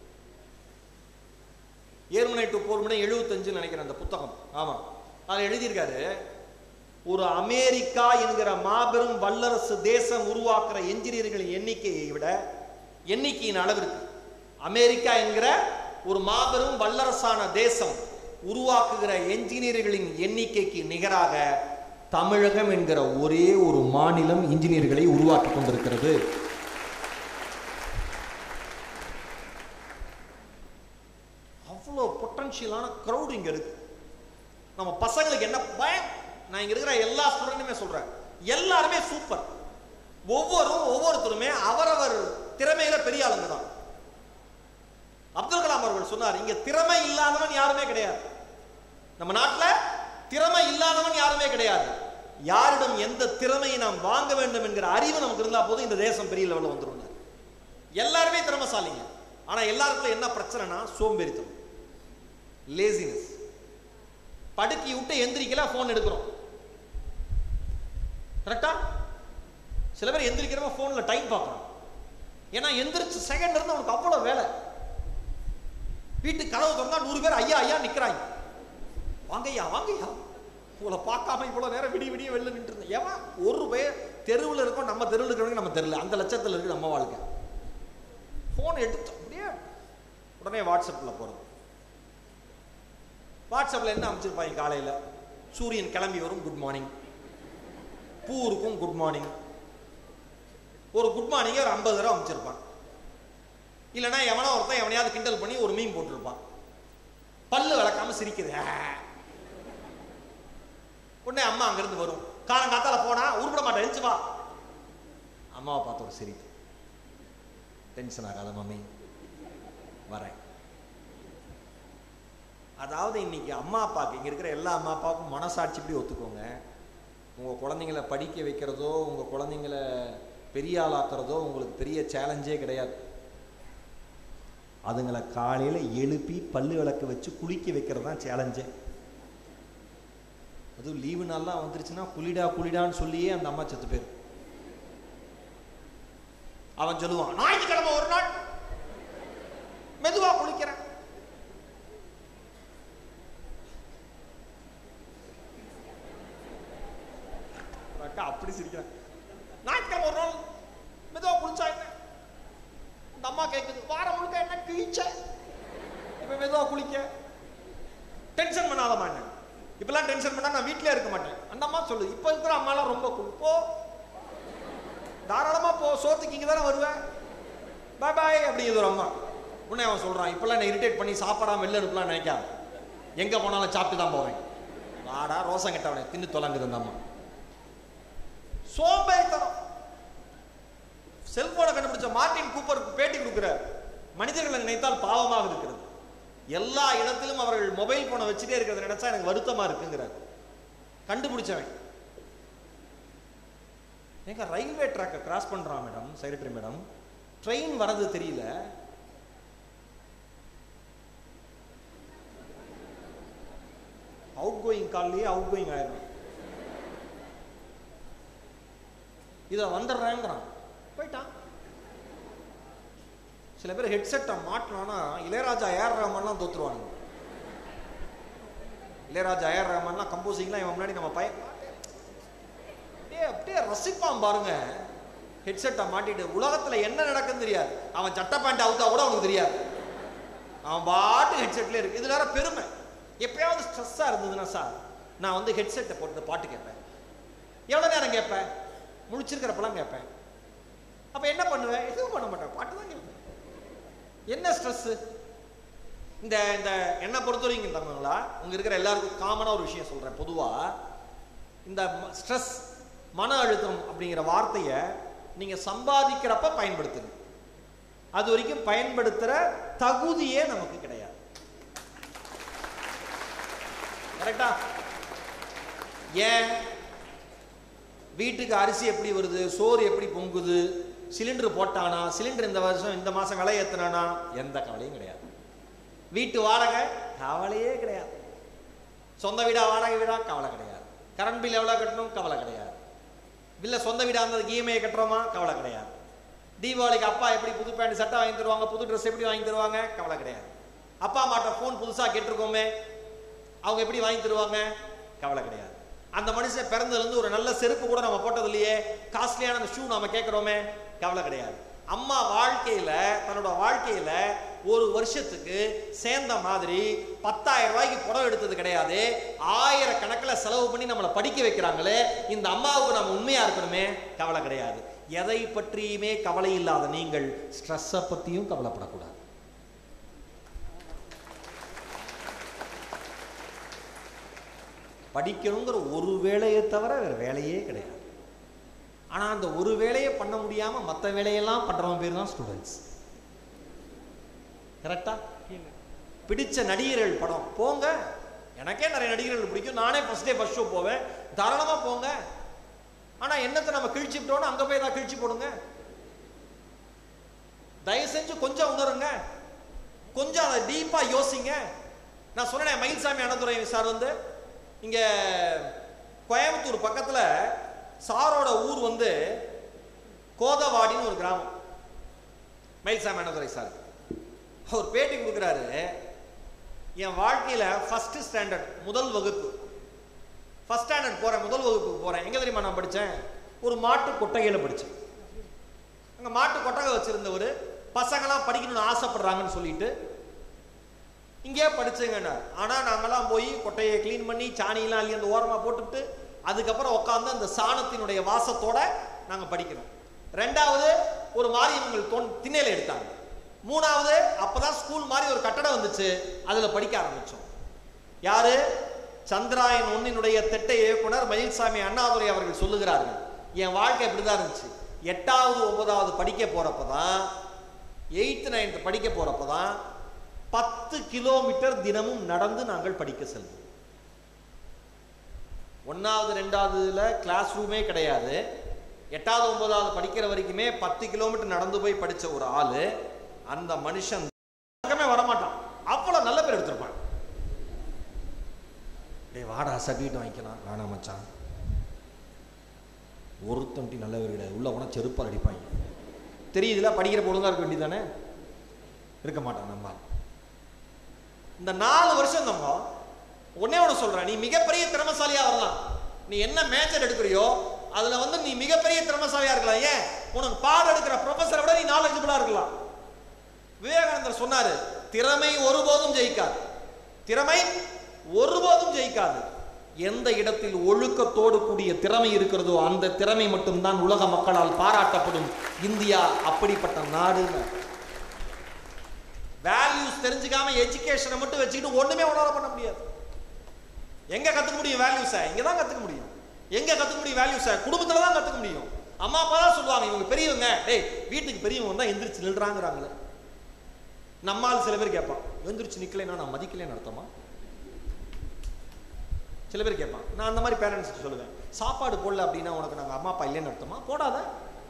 ஏர்முனை டு போர் முனை எழுபத்தஞ்சு நினைக்கிறேன் அந்த புத்தகம். ஆமா, அதை எழுதியிருக்காரு. ஒரு அமெரிக்கா என்கிற மாபெரும் வல்லரசு தேசம் உருவாக்குற என்ஜினியர்களின் எண்ணிக்கையை விட, எண்ணிக்கையின் அளவிற்கு அமெரிக்கா என்கிற ஒரு மாபெரும் வல்லரசான தேசம் உருவாக்குகிற என்ஜினியர்களின் எண்ணிக்கைக்கு நிகராக தமிழகம் என்கிற ஒரே ஒரு மாநிலம் இன்ஜினியர்களை உருவாக்கி கொண்டிருக்கிறது. அவ்வளோ பொட்டன்ஷியலான கிரௌட் இங்க இருக்கு. நம்ம பசங்களுக்கு என்ன பயம்? நான் இங்க இருக்கிற எல்லா ஸ்டூடெண்ட்டுமே சொல்றேன், எல்லாருமே சூப்பர். ஒவ்வொரும் ஒவ்வொருத்தருமே அவரவர் திறமையில பெரிய ஆளுங்க தான். அப்துல் கலாம் அவர்கள் சொன்னார், இங்க திறமை இல்லாதவன் யாருமே கிடையாது. நம்ம நாட்டில் திறமை இல்லாதவன் யாருமே கிடையாது. யாரிடம் எந்த திறமையை நாம் வாங்க வேண்டும் என்கிற அறிவு நமக்கு இருந்தா போதும் இந்த தேசம் பெரிய லெவலில் வந்துடும். எல்லாருமே திறமைசாலிங்க. ஆனா எல்லாருக்குள்ள என்ன பிரச்சனைனா சோம்பேறித்தனம், லேசினஸ். படுக்கி விட்டு எந்திரிக்கல, போன் எடுக்கிறோம். கரெக்டா? சில பேர் எந்திரிக்கிறவங்க போன்ல டைம் பார்க்கணும். ஏன்னா எந்திரிச்சு செகண்ட் இருந்து அவனுக்கு அவ்வளவு வேலை. வீட்டு கதவு திறந்தா நூறு பேர் ஐயா ஐயா நிக்கிறாங்க. வாங்கய்யா வாங்கய்யா, உங்களை பார்க்காம இவ்வளவு நேரம் விடிய விடிய வெளில நின்று இருந்தேன். ஏன் ஒரு பேர் தெருவில் இருக்கோம், நம்ம தெருவில் இருக்கிறவங்க நம்ம தெருவில் அந்த லட்சத்தில் இருக்கு நம்ம வாழ்க்கை. போன் எடுத்து அப்படியே உடனே வாட்ஸ்அப்பில் போகிறது. வாட்ஸ்அப்பில் என்ன அமைச்சிருப்பாங்க? காலையில் சூரியன் கிளம்பி வரும், குட் மார்னிங். பூ இருக்கும், குட் மார்னிங். ஒரு குட் மார்னிங்கே ஒரு ஐம்பது தடவை அமைச்சிருப்பான். இல்லைன்னா எவனோ ஒருத்தன் எவனையாவது கிண்டல் பண்ணி ஒரு மீன் போட்டிருப்பான். பல்லு விளக்காம சிரிக்குது. உடனே அம்மா அங்கிருந்து வரும். காலங்காத்தால போனா உருப்பிட மாட்டேன், எழுந்து வா. அம்மாவை பார்த்து ஒரு சிரிப்பு. டென்ஷன் ஆகாத மம்மி, வரேன். அதாவது இன்னைக்கு அம்மா அப்பாவுக்கு, இங்க இருக்கிற எல்லா அம்மா அப்பாவுக்கும் மனசாட்சி இப்படி ஒத்துக்கோங்க. உங்க குழந்தைங்களை படிக்க வைக்கிறதோ, உங்க குழந்தைங்களை பெரிய ஆளாக்குறதோ உங்களுக்கு பெரிய சேலஞ்சே கிடையாது. அதுங்களை காலையில் எழுப்பி பல்லு விளக்க வச்சு குளிக்க வைக்கிறது தான் சேலஞ்சே. அதுவும் லீவு நாள்லாம் வந்துருச்சுன்னா குளிடா குளிடான்னு சொல்லியே அந்த அம்மா செத்து பேர். அவன் சொல்லுவான், ஞாயிற்றுக்கிழமை ஒரு நாள் மெதுவா குளிக்கிறேன். அப்படி சிரிக்கிறேன். ஞாயிற்றுக்கிழமை ஒரு நாள் மெதுவா குளிச்சா என்ன? இந்த அம்மா கேட்குது, வாரம் முழுக்க என்ன கிழிச்ச, இப்ப மெதுவா குளிக்க. டென்ஷன் பண்ணாதமா என்ன? இப்பெல்லாம் டென்ஷன் பண்ணா நான் வீட்டிலே இருக்க மாட்டேன். அந்த அம்மா சொல்லு, இப்ப இருக்கிற அம்மாலாம் ரொம்ப குளிப்போ. போ, சோத்துக்கு இங்கே தானே வருவேன், பாய் பாய் அப்படிங்குது ஒரு அம்மா. உடனே அவன் சொல்கிறான், இப்போல்லாம் என்ன இரிட்டேட் பண்ணி சாப்பிடாம வெளில இருப்பலாம் நினைக்காம, எங்கே போனாலும் சாப்பிட்டு தான் போவேன். வாடா ரோசம் கெட்டவனே, தின்னு தொலைங்குது அந்த அம்மா. சோம்பேறித்தனம். செல்போனை கண்டுபிடிச்ச மார்ட்டின் கூப்பருக்கு பேட்டி கொடுக்கிறார். மனிதர்களை நினைத்தால் பாவமாக இருக்கிறது, எல்லா இடத்திலும் அவர்கள் மொபைல் போனை வச்சுட்டே இருக்கிறத நினைச்சா எனக்கு வருத்தமா இருக்குங்கிறார். கண்டுபிடிச்சவன். எங்க ரயில்வே ட்ராக்கை கிராஸ் பண்றான் மேடம், செக்ரட்டரி மேடம், ட்ரெயின் வரது தெரியல, அவுட் கோயிங் கால்லையே அவுட் கோயிங் ஆயிடும், இதை வந்துடுறேங்கிறான், போயிட்டான். சில பேர் ஹெட்செட்டை மாட்டினானா இளையராஜா ஏஆர் ரஹ்மான்லாம் தோத்துருவானுங்க. இளையராஜா ஏஆர் ரஹ்மான்லாம் கம்போசிங்லாம் இவன் முன்னாடி நம்ம பய அப்படியே அப்படியே ரசிப்பான் பாருங்க. ஹெட்செட்டை மாட்டிட்டு உலகத்தில் என்ன நடக்குன்னு தெரியாது, அவன் சட்டை பேண்ட் அவுத்தா கூட அவனுக்கு தெரியாது, அவன் பாட்டு ஹெட்செட்லேயே இருக்கு. இது வேற பெருமை. எப்பயாவது ஸ்ட்ரெஸ்ஸாக இருந்ததுன்னா சார் நான் வந்து ஹெட்செட்டை போட்டு பாட்டு கேட்பேன். எவ்வளோ நேரம் கேட்பேன், முழிச்சிருக்கிறப்பெல்லாம் கேட்பேன். அப்போ என்ன பண்ணுவேன், எதுவும் பண்ண மாட்டேன், பாட்டு தான் கேட்பேன். என்ன ஸ்ட்ரெஸ்? இந்த இந்த என்னை பொறுத்த வரைக்கும் தங்கங்களா, உங்க இருக்கிற எல்லாருக்கும் காமனா ஒரு விஷயம் சொல்றேன். பொதுவா இந்த ஸ்ட்ரெஸ், மன அழுத்தம் அப்படிங்கிற வார்த்தையை நீங்க சம்பாதிக்கிறப்ப பயன்படுத்துங்க, அது வரைக்கும் பயன்படுத்துற தகுதியே நமக்கு கிடையாது. கரெக்டா? ஏன்? வீட்டுக்கு அரிசி எப்படி வருது, சோறு எப்படி பொங்குது, சிலிண்டர் போட்டானா, சிலிண்டர் இந்த வருஷம் இந்த மாசம் விலை ஏத்துனானா, எந்த கவலையும் கிடையாது. வீட்டு வாடகை கவலையே கிடையாது. சொந்த வீடா வாடகை வீடா கவலை கிடையாது. கரண்ட் பில் எவ்வளவு கட்டணும் கவலை கிடையாது. இல்ல சொந்த வீடா இருந்ததுக்கு இஎம்ஐ கட்டுறோமா கவலை கிடையாது. தீபாவளிக்கு அப்பா எப்படி புது பேண்ட் சட்டை வாங்கி தருவாங்க, புது ட்ரெஸ் எப்படி வாங்கி தருவாங்க கவலை கிடையாது. அப்பா அம்மாட்ட போன் புதுசா கேட்டிருக்கோமே அவங்க எப்படி வாங்கி தருவாங்க கவலை கிடையாது. அந்த மனுஷன் பிறந்ததுலேருந்து ஒரு நல்ல செருப்பு கூட நம்ம போட்டது இல்லையே, காஸ்ட்லியான அந்த ஷூ நம்ம கேட்குறோமே கவலை கிடையாது. அம்மா வாழ்க்கையில தன்னோட வாழ்க்கையில ஒரு வருஷத்துக்கு சேர்ந்த மாதிரி பத்தாயிரம் ரூபாய்க்கு புடவை எடுத்தது கிடையாது. ஆயிரக்கணக்கில் செலவு பண்ணி நம்மளை படிக்க வைக்கிறாங்களே, இந்த அம்மாவுக்கு நம்ம உண்மையா இருக்கணுமே கவலை கிடையாது. எதை பற்றியுமே கவலை இல்லாத நீங்கள் ஸ்ட்ரெஸ்ஸை பத்தியும் கவலைப்படக்கூடாது. படிக்கணுங்கிற ஒரு வேலையை தவிர வேற வேலையே கிடையாது. ஆனா அந்த ஒரு வேலையை பண்ண முடியாம மற்ற வேலையெல்லாம் பண்றவங்க பேர் தான் ஸ்டூடெண்ட்ஸ். கரெக்டா? பிடிச்ச நடிகர்கள் படம் போங்க, எனக்கே நிறைய நடிகர்கள் பிடிக்கும், நானே ஃபர்ஸ்ட் டே ஃபர்ஸ்ட் ஷோ போவேன், தாராளமா போங்க. ஆனா என்னத்தை நம்ம கிழிச்சு விட்டோம்னா அங்க போய் தான் கிழிச்சு போடுங்க. தயவு செஞ்சு கொஞ்சம் உணருங்க, கொஞ்சம் அதை டீப்பா யோசிங்க. நான் சொன்னேன், மயில்சாமி அண்ணதுரை சார் வந்து இங்க கோயம்புத்தூர் பக்கத்துல சாரோட ஊர் வந்து கோதவாடின்னு ஒரு கிராமம். மயில்சாமி அண்ணதுரை சார் அவர் பேட்டி கொடுக்குறாரு, என் வாழ்க்கையில ஃபர்ஸ்ட் ஸ்டாண்டர்ட் முதல் வகுப்பு ஃபர்ஸ்ட் ஸ்டாண்டர்ட் போறேன், முதல் வகுப்புக்கு போறேன். எங்க தெரியுமா நான் படித்தேன்? ஒரு மாட்டு கொட்டகையில படித்தேன். அங்க மாட்டு கொட்டகை வச்சிருந்தவர் பசங்களாம் படிக்கணும்னு ஆசைப்படுறாங்கன்னு சொல்லிட்டு இங்கே படிச்சுங்க. ஆனா நாங்கெல்லாம் போய் கொட்டையை கிளீன் பண்ணி சாணியெல்லாம் அள்ளி அந்த ஓரமா போட்டுட்டு அதுக்கப்புறம் உட்காந்து அந்த சாணத்தினுடைய வாசத்தோட நாங்க படிக்கிறோம். ரெண்டாவது ஒரு மாரியம்மன் தோன் திண்ணையில எடுத்தாங்க. மூணாவது அப்பதான் ஸ்கூல் மாதிரி ஒரு கட்டடம் வந்துச்சு, அதுல படிக்க ஆரம்பிச்சோம். யாரு? சந்திராயன் ஒன்னினுடைய திட்ட இயக்குனர் மயில்சாமி அண்ணாதுரை அவர்கள் சொல்லுகிறார்கள், என் வாழ்க்கை இப்படிதான் இருந்துச்சு. எட்டாவது ஒன்பதாவது படிக்க போறப்பதான், எயித்து நைன்த் படிக்க போறப்பதான் பத்து கிலோமீட்டர் தினமும் நடந்து நாங்கள் படிக்க செல்வோம். ஒன்னாவது ரெண்டாவதுல கிளாஸ் ரூமே கிடையாது. எட்டாவது ஒன்பதாவது படிக்கிற வரைக்குமே பத்து கிலோமீட்டர் நடந்து போய் படிச்ச ஒரு ஆளு, அந்த மனுஷன் வரமாட்டான், அவ்வளவு நல்ல பேர் எடுத்திருப்பான். வாடா சர்டிஃபிகேட் வாங்கிக்கலாம், வேணாம் மச்சான், ஒருத்தன்ட்டி நல்ல பேர் கிடையாது, உள்ள போனா செருப்பால் அடிப்பாங்க. தெரியுதுல, படிக்கிற பொழுங்கா இருக்க வேண்டியதானே, இருக்க மாட்டான். நம்ம இந்த நாலு வருஷம் நம்ம ஒன்னே ஒன்று சொல்றேன், நீ மிகப்பெரிய திறமசாலியா வரலாம். நீ என்ன மேஜர் எடுக்கிறியோ அதுல வந்து நீ மிகப்பெரிய திறமசாலியா இருக்கலாம். ஏன்? உனக்கு பாடம் எடுக்கிற ப்ரொஃபஸரை விட நீ நாலேஜபிளா இருக்கலாம். விவேகானந்தர் சொன்னாரு, திறமை ஒருபோதும் ஜெயிக்காது, திறமை ஒருபோதும் ஜெயிக்காது, எந்த இடத்தில் ஒழுக்கத்தோடு கூடிய திறமை இருக்கிறதோ அந்த திறமை மட்டும்தான் உலக மக்களால் பாராட்டப்படும். இந்தியா அப்படிப்பட்ட நாடு. வேல்யூஸ் தெரிஞ்சுக்காம எஜுகேஷனை மட்டும் வச்சுக்கிட்டு ஒண்ணுமே உணர பண்ண முடியாது. எங்க கத்துக்க முடியும் வேல்யூஸை? இங்கதான் கத்துக்க முடியும். எங்க கத்துக்க முடியும் வேல்யூஸை? குடும்பத்துல தான் கத்துக்க முடியும். அம்மா அப்பா தான் சொல்லுவாங்க, இவங்க பெரியவங்க, டேய் வீட்டுக்கு பெரியவங்க வந்தா எந்திரிச்சு நில்றாங்கிறாங்களே. நம்மால் சில பேர் கேட்பான், எந்திரிச்சு நிக்கலைன்னா நான் மதிக்கலைன்னு அர்த்தமா? சில பேர் கேட்பான். நான் அந்த மாதிரி பேரண்ட்ஸ் சொல்லுவேன், சாப்பாடு போடல அப்படின்னா உனக்கு நாங்க அம்மா அப்பா இல்லைன்னு அர்த்தமா? போடாத.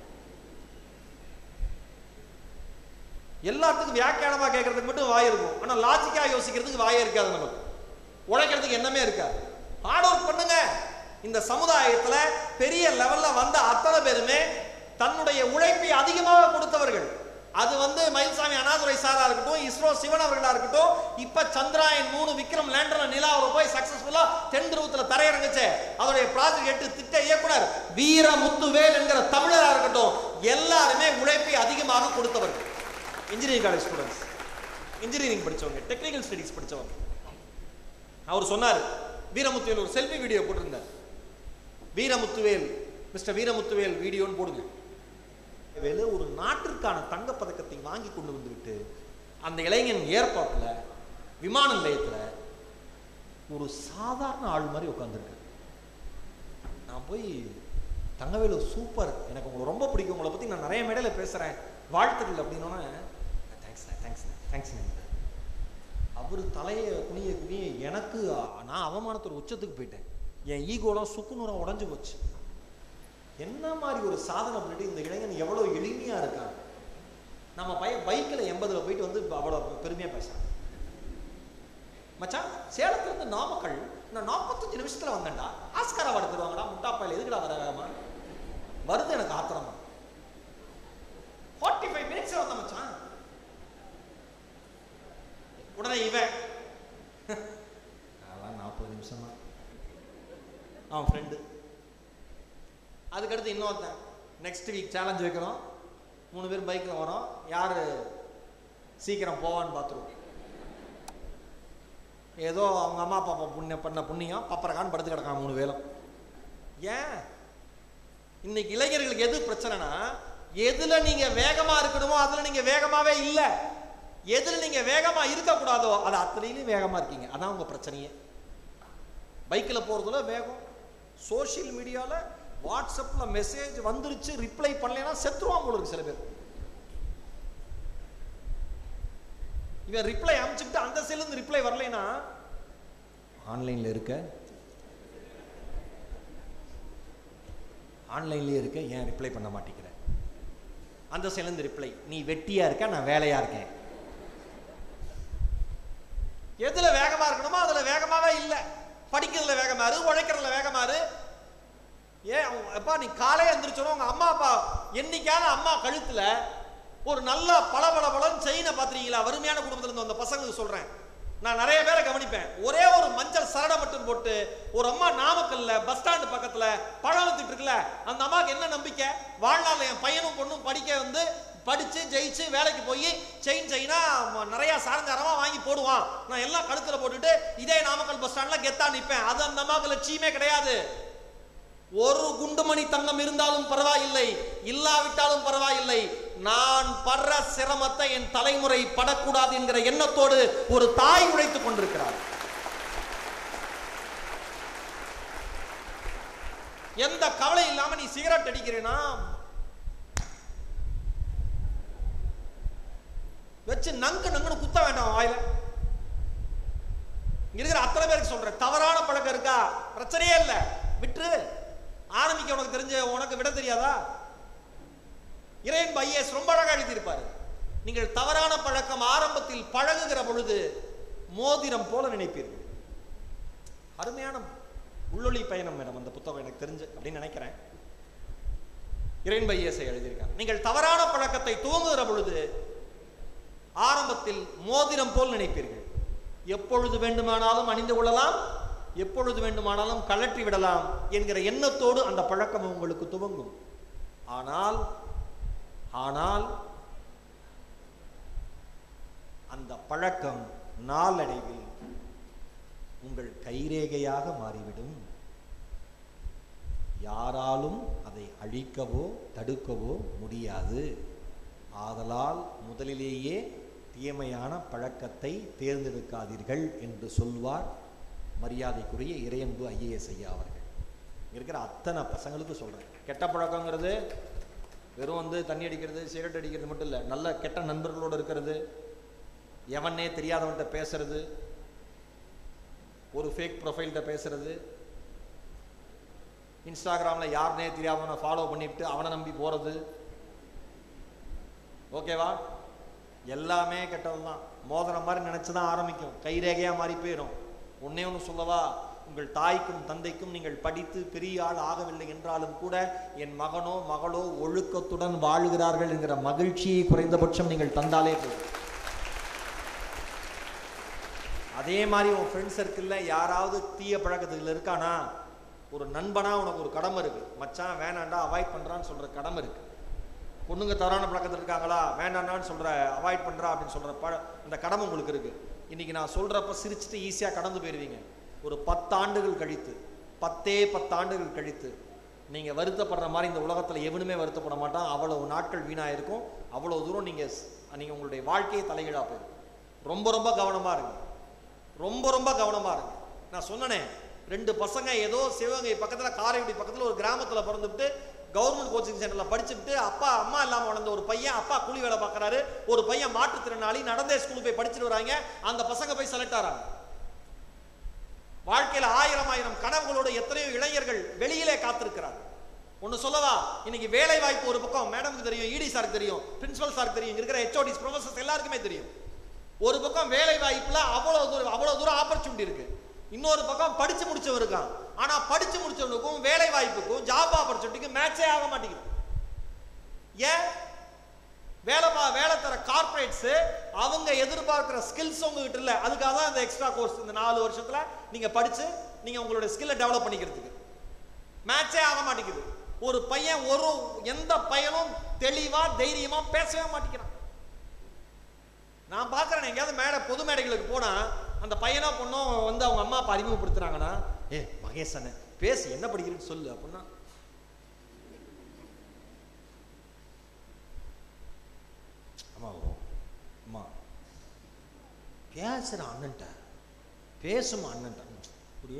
எல்லாத்துக்கும் வியாக்கியானமா கேட்கறதுக்கு மட்டும் வாய் இருக்கும், ஆனா லாஜிக்கா யோசிக்கிறதுக்கு வாயே இருக்காது. நமக்கு உழைக்கிறதுக்கு என்னமே இருக்காது. ஹார்ட் ஒர்க் பண்ணுங்க. இந்த சமுதாயத்துல பெரிய லெவல்ல வந்த அத்தனை பேருமே தன்னுடைய உழைப்பை அதிகமாக கொடுத்தவர்கள். அது வந்து மயில்சாமி அண்ணாதுரை சாரா இருக்கட்டும், இஸ்ரோ சிவன் அவர்களா இருக்கட்டும், இப்ப சந்திராயன் மூணு விக்ரம் லேண்டர்ல நிலாவுல போய் சக்சஸ்ஃபுல்லா தென் துருவத்துல தரையிறங்குச்சு. அதோடைய ப்ராஜெக்ட் எட்டு திட்ட இயக்குனர் வீரமுத்துவேல் என்கிற தமிழரா இருக்கட்டும், எல்லாருமே உழைப்பை அதிகமாக கொடுத்தவர்கள். இன்ஜினியரிங் காலேஜ் ஸ்டூடெண்ட்ஸ், இன்ஜினியரிங் படிச்சவங்க, டெக்னிக்கல் ஸ்டடிஸ் படிச்சவங்க. அவர் சொன்னார், வீரமுத்துவேல் ஒரு செல்ஃபி வீடியோ போட்டிருந்தார். வீரமுத்துவேல், மிஸ்டர் வீரமுத்துவேல் வீடியோன்னு போடுங்க. ஒரு நாட்டிற்கான தங்க பதக்கத்தை வாங்கி கொண்டு வந்து விட்டு அந்த இளைஞன் ஏர்போர்ட்ல விமான நிலையத்துல ஒரு சாதாரண ஆள் மாதிரி உட்கார்ந்துருக்கு. நான் போய் தங்கவேலு சூப்பர், எனக்கு உங்களை ரொம்ப பிடிக்கும், உங்களை பத்தி நான் நிறைய மேடையில பேசுறேன், வாழ்த்துக்கள் அப்படின்னா, தேங்க்ஸ் தேங்க்ஸ் தேங்க்ஸ். அவரு தலையை குனிய குனிய எனக்கு நான் அவமானத்தோட உச்சத்துக்கு போயிட்டேன். என் ஈகோலாம் சுக்குநூறா உடஞ்சு போச்சு. என்ன மாதிரி ஒரு சாதனை பண்ணிட்டு இந்த இளைஞன் எவ்வளவு எளிமையா இருக்காங்க. நம்ம பையன் பைக்ல எண்பதுல போயிட்டு வந்து அவ்வளவு பெருமையா பேசுறாங்க. மச்சான், சேலத்துல இருந்து நாமக்கல் நான் நாற்பத்தஞ்சு நிமிஷத்துல வந்தேன்டா, ஆஸ்கார் அவார்டு தருவாங்கடா, முட்டாப்பாயில் எதுக்குடா வர வேகமா வருது, எனக்கு ஆத்திரமா. ஃபார்ட்டி ஃபைவ் மினிட்ஸ் வந்த மச்சான். உடனே இவன் நாற்பது நிமிஷம் தான் அவன் ஃப்ரெண்டு. அதுக்கடுத்து இன்னொருத்தன், நெக்ஸ்ட் வீக் சேலஞ்ச் வைக்கிறோம், மூணு பேர் பைக்கில் வரோம், யாரு சீக்கிரம் போவான்னு பார்த்துருவோம். ஏதோ அவங்க அம்மா அப்பா புண்ணியம் பண்ண புண்ணியம் பப்பரக்கான்னு படுத்து கிடக்கான் மூணு வேலும். ஏன் இன்னைக்கு இளைஞர்களுக்கு எது பிரச்சனைனா, எதுல நீங்க வேகமா இருக்கணுமோ அதுல நீங்க வேகமாவே இல்லை, எதுல நீங்க வேகமா இருக்கக்கூடாதோ அது அத்தனையிலும் வேகமா இருக்கீங்க. அதான் உங்க பிரச்சனையே. பைக்கில் போறதுல வேகம், சோசியல் மீடியால வாட்ஸ்அப்ல மெசேஜ் வந்துருச்சு ரிப்ளை பண்ணலைன்னா செத்துருவாங்க போல இருக்கு சில பேர். இவன் ரிப்ளை அனுப்பிச்சுட்டு அந்த செல்ல இருந்து ரிப்ளை வரலைன்னா ஆன்லைன்ல இருக்க ஆன்லைன்லயே இருக்க ஏன் ரிப்ளை பண்ண மாட்டேங்கிற? அந்த செல்ல இருந்து ரிப்ளை, நீ வெட்டியா இருக்க, நான் வேலையா இருக்கேன். எதுல வேகமா இருக்கணுமோ அதுல வேகமாவே இல்லை. படிக்கிறதுல வேகமாறு, உழைக்கிறதுல வேகமாறு. ஏன் அப்பா நீ காலையே எந்திரிச்சோம், உங்க அம்மா அப்பா என்னைக்கான அம்மா கழுத்துல ஒரு நல்ல பல பல பலன்னு செயினை பாத்துறீங்களா? வறுமையான குடும்பத்துல இருந்து அந்த பசங்களுக்கு சொல்றேன், நான் நிறைய பேரை கவனிப்பேன். ஒரே ஒரு மஞ்சள் சரடை மட்டும் போட்டு ஒரு அம்மா நாமக்கல்ல பஸ் ஸ்டாண்டு பக்கத்துல பழம் வித்துட்டு இருக்குல்ல, அந்த அம்மாவுக்கு என்ன நம்பிக்கை? வாழ்நாள் என் பையனும் பொண்ணும் படிக்க வந்து படிச்சு ஜெயிச்சு வேலைக்கு போய் செயின் செயினா நிறைய சாரஞ்சாரமா வாங்கி போடுவான், நான் எல்லாம் கழுத்துல போட்டுட்டு இதே நாமக்கல் பஸ் ஸ்டாண்ட்ல கெத்தா நிப்பேன். அது அந்த அம்மாவுக்கு லட்சியமே கிடையாது. ஒரு குண்டுமணி தங்கம் இருந்தாலும் பரவாயில்லை, இல்லாவிட்டாலும் பரவாயில்லை, நான் படுற சிரமத்தை என் தலைமுறை படக்கூடாது என்கிற எண்ணத்தோடு ஒரு தாய் உழைத்துக் கொண்டிருக்கிறார். எந்த கவலை இல்லாம நீ சிகரெட் அடிக்கிறேன்னா வச்சு நங்கு நங்குன்னு குத்த வேண்டாம் வாயில. இருக்கிற அத்தனை பேருக்கு சொல்றேன், தவறான பழக்கம் இருக்கா பிரச்சனையே இல்லை, விட்டு ஆரம்பிக்க. உனக்கு தெரிஞ்ச உனக்கு விட தெரியாதா? இறையன்பு ஐஏஎஸ் ரொம்ப அழகா எழுதியிருப்பாரு, நீங்கள் தவறான பழக்கம் ஆரம்பத்தில் பழகுகிற பொழுது மோதிரம் போல நினைப்பீர்கள். அருமையான உள்ளொளி பயணம் மேடம் அந்த புத்தகம் எனக்கு தெரிஞ்சு அப்படின்னு நினைக்கிறேன். இறையன்பு ஐஏஎஸ் எழுதியிருக்காங்க, நீங்கள் தவறான பழக்கத்தை துவங்குகிற பொழுது ஆரம்பத்தில் மோதிரம் போல் நினைப்பீர்கள். எப்பொழுது வேண்டுமானாலும் அணிந்து கொள்ளலாம், எப்பொழுது வேண்டுமானாலும் கழற்றி விடலாம் என்கிற எண்ணத்தோடு அந்த பழக்கம் உங்களுக்கு துவங்கும். ஆனால் ஆனால் அந்த பழக்கம் நாளடைவில் உங்கள் கைரேகையாக மாறிவிடும். யாராலும் அதை அழிக்கவோ தடுக்கவோ முடியாது. ஆதலால் முதலிலேயே தீமையான பழக்கத்தை தேர்ந்தெடுக்காதீர்கள் என்று சொல்வார் மரியாதைக்குரிய இறையன்பு ஐஏஎஸ் ஐயா அவர்கள். இருக்கிற அத்தனை பசங்களுக்கு சொல்றேன், கெட்ட பழக்கங்கிறது வெறும் வந்து தண்ணி அடிக்கிறது, சிகரெட் அடிக்கிறது மட்டும் இல்லை. நல்ல கெட்ட நண்பர்களோடு இருக்கிறது, எவனே தெரியாதவன்கிட்ட பேசுறது, ஒரு ஃபேக் ப்ரொஃபைல்கிட்ட பேசுறது, இன்ஸ்டாகிராமில் யாருனே தெரியாதவனை ஃபாலோ பண்ணிவிட்டு அவனை நம்பி போகிறது, ஓகேவா? எல்லாமே கெட்டதுதான். மோதிரம் மாதிரி நினைச்சுதான் ஆரம்பிக்கும், கைரேகையா மாறி போயிடும். ஒன்னே ஒன்று சொல்லவா, உங்கள் தாய்க்கும் தந்தைக்கும் நீங்கள் படித்து பெரிய ஆள் ஆகவில்லை என்றாலும் கூட என் மகனோ மகளோ ஒழுக்கத்துடன் வாழ்கிறார்கள் என்கிற மகிழ்ச்சியை குறைந்தபட்சம் நீங்கள் தந்தாலே போதும். அதே மாதிரி உன் ஃப்ரெண்ட் சர்க்கிளில் யாராவது தீய பழக்கத்தில் இருக்கானா, ஒரு நண்பனா உனக்கு ஒரு கடமை இருக்கு. மச்சான் வேணாண்டா அவாய்ட் பண்றான்னு சொல்ற கடமை இருக்கு. பொண்ணுங்க தவறான பழக்கத்தில் இருக்காங்களா, வேண்டாண்டான்னு சொல்ற அவாய்ட் பண்றா அப்படின்னு சொல்ற பழ இந்த கடமை உங்களுக்கு இருக்கு. இன்னைக்கு நான் சொல்றப்ப சிரிச்சுட்டு ஈஸியா கடந்து போயிடுவீங்க. ஒரு பத்தாண்டுகள் கழித்து, பத்தே பத்தாண்டுகள் கழித்து நீங்க வருத்தப்படுற மாதிரி இந்த உலகத்துல எவனுமே வருத்தப்பட மாட்டான். அவ்வளவு நாட்கள் வீணா இருக்கும். அவ்வளவு தூரம் நீங்க நீங்க உங்களுடைய வாழ்க்கையை தலைகீழா போயிடும். ரொம்ப ரொம்ப கவனமா இருங்க, ரொம்ப ரொம்ப கவனமா இருங்க. நான் சொன்னனே, ரெண்டு பசங்க ஏதோ சிவகங்கை பக்கத்துல காரைக்குடி பக்கத்துல ஒரு கிராமத்துல பிறந்துட்டு கவர்மெண்ட் கோச்சிங் சென்டர்ல படிச்சுட்டு அப்பா அம்மா இல்லாம வளர்ந்த ஒரு பையன், அப்பா கூலி வேலை பார்க்கறாரு, ஒரு பையன் மாற்றுத்திறனாளி, நடந்தே ஸ்கூலுக்கு போய் படிச்சுட்டு வராங்க. அந்த பசங்க போய் செலக்ட் ஆறாங்க. வாழ்க்கையில ஆயிரம் ஆயிரம் கனவுகளோட எத்தனையோ இளைஞர்கள் வெளியிலே காத்திருக்கிறார். ஒன்னு சொல்லவா, இன்னைக்கு வேலை வாய்ப்பு ஒரு பக்கம் மேடமுக்கு தெரியும், இடி சாருக்கு தெரியும், பிரின்சிபல் சாருக்கு தெரியும், இருக்கிற ஹெச்ஓடிஸ் ப்ரொஃபசர்ஸ் எல்லாருக்குமே தெரியும். ஒரு பக்கம் வேலை வாய்ப்புல அவ்வளவு தூரம் அவ்வளவு தூரம் ஆப்பர்ச்சுனிட்டி இருக்கு. இன்னொரு பக்கம் படிச்சு முடிச்சவன் இருக்கான். ஆனா படிச்சு முடிச்சவனுக்கும் வேலை வாய்ப்புக்கும் ஜாப் ஆப்பர்ச்சுனிட்டிக்கும் மேட்சே ஆக மாட்டேங்குது. ஏன்? வேலை வேலை தர கார்பரேட்ஸ் அவங்க எதிர்பார்க்கிற ஸ்கில்ஸ் உங்ககிட்ட இல்ல. அதுக்காக தான் இந்த எக்ஸ்ட்ரா கோர்ஸ் இந்த நாலு வருஷத்துல நீங்க படிச்சு நீங்க உங்களுடைய ஸ்கில்லை டெவலப் பண்ணிக்கிறதுக்கு மேட்சே ஆக மாட்டேங்குது. ஒரு பையன் ஒரு எந்த பையனும் தெளிவா தைரியமா பேசவே மாட்டேங்கிறான். நான் பாக்குறேன், எங்கேயாவது மேடை பொது மேடைகளுக்கு போனா அந்த பையனோ பொண்ணோ வந்து அவங்க அம்மா அப்பா அறிமுகப்படுத்துறாங்கன்னா, ஏ மகேசன் பேசு, என்ன படிக்கிறேன்னு சொல்லு அப்படின்னா, அம்மா அம்மா பேசுற அண்ணன்ட்ட பேசுமா அண்ணன்ட்ட அப்படியே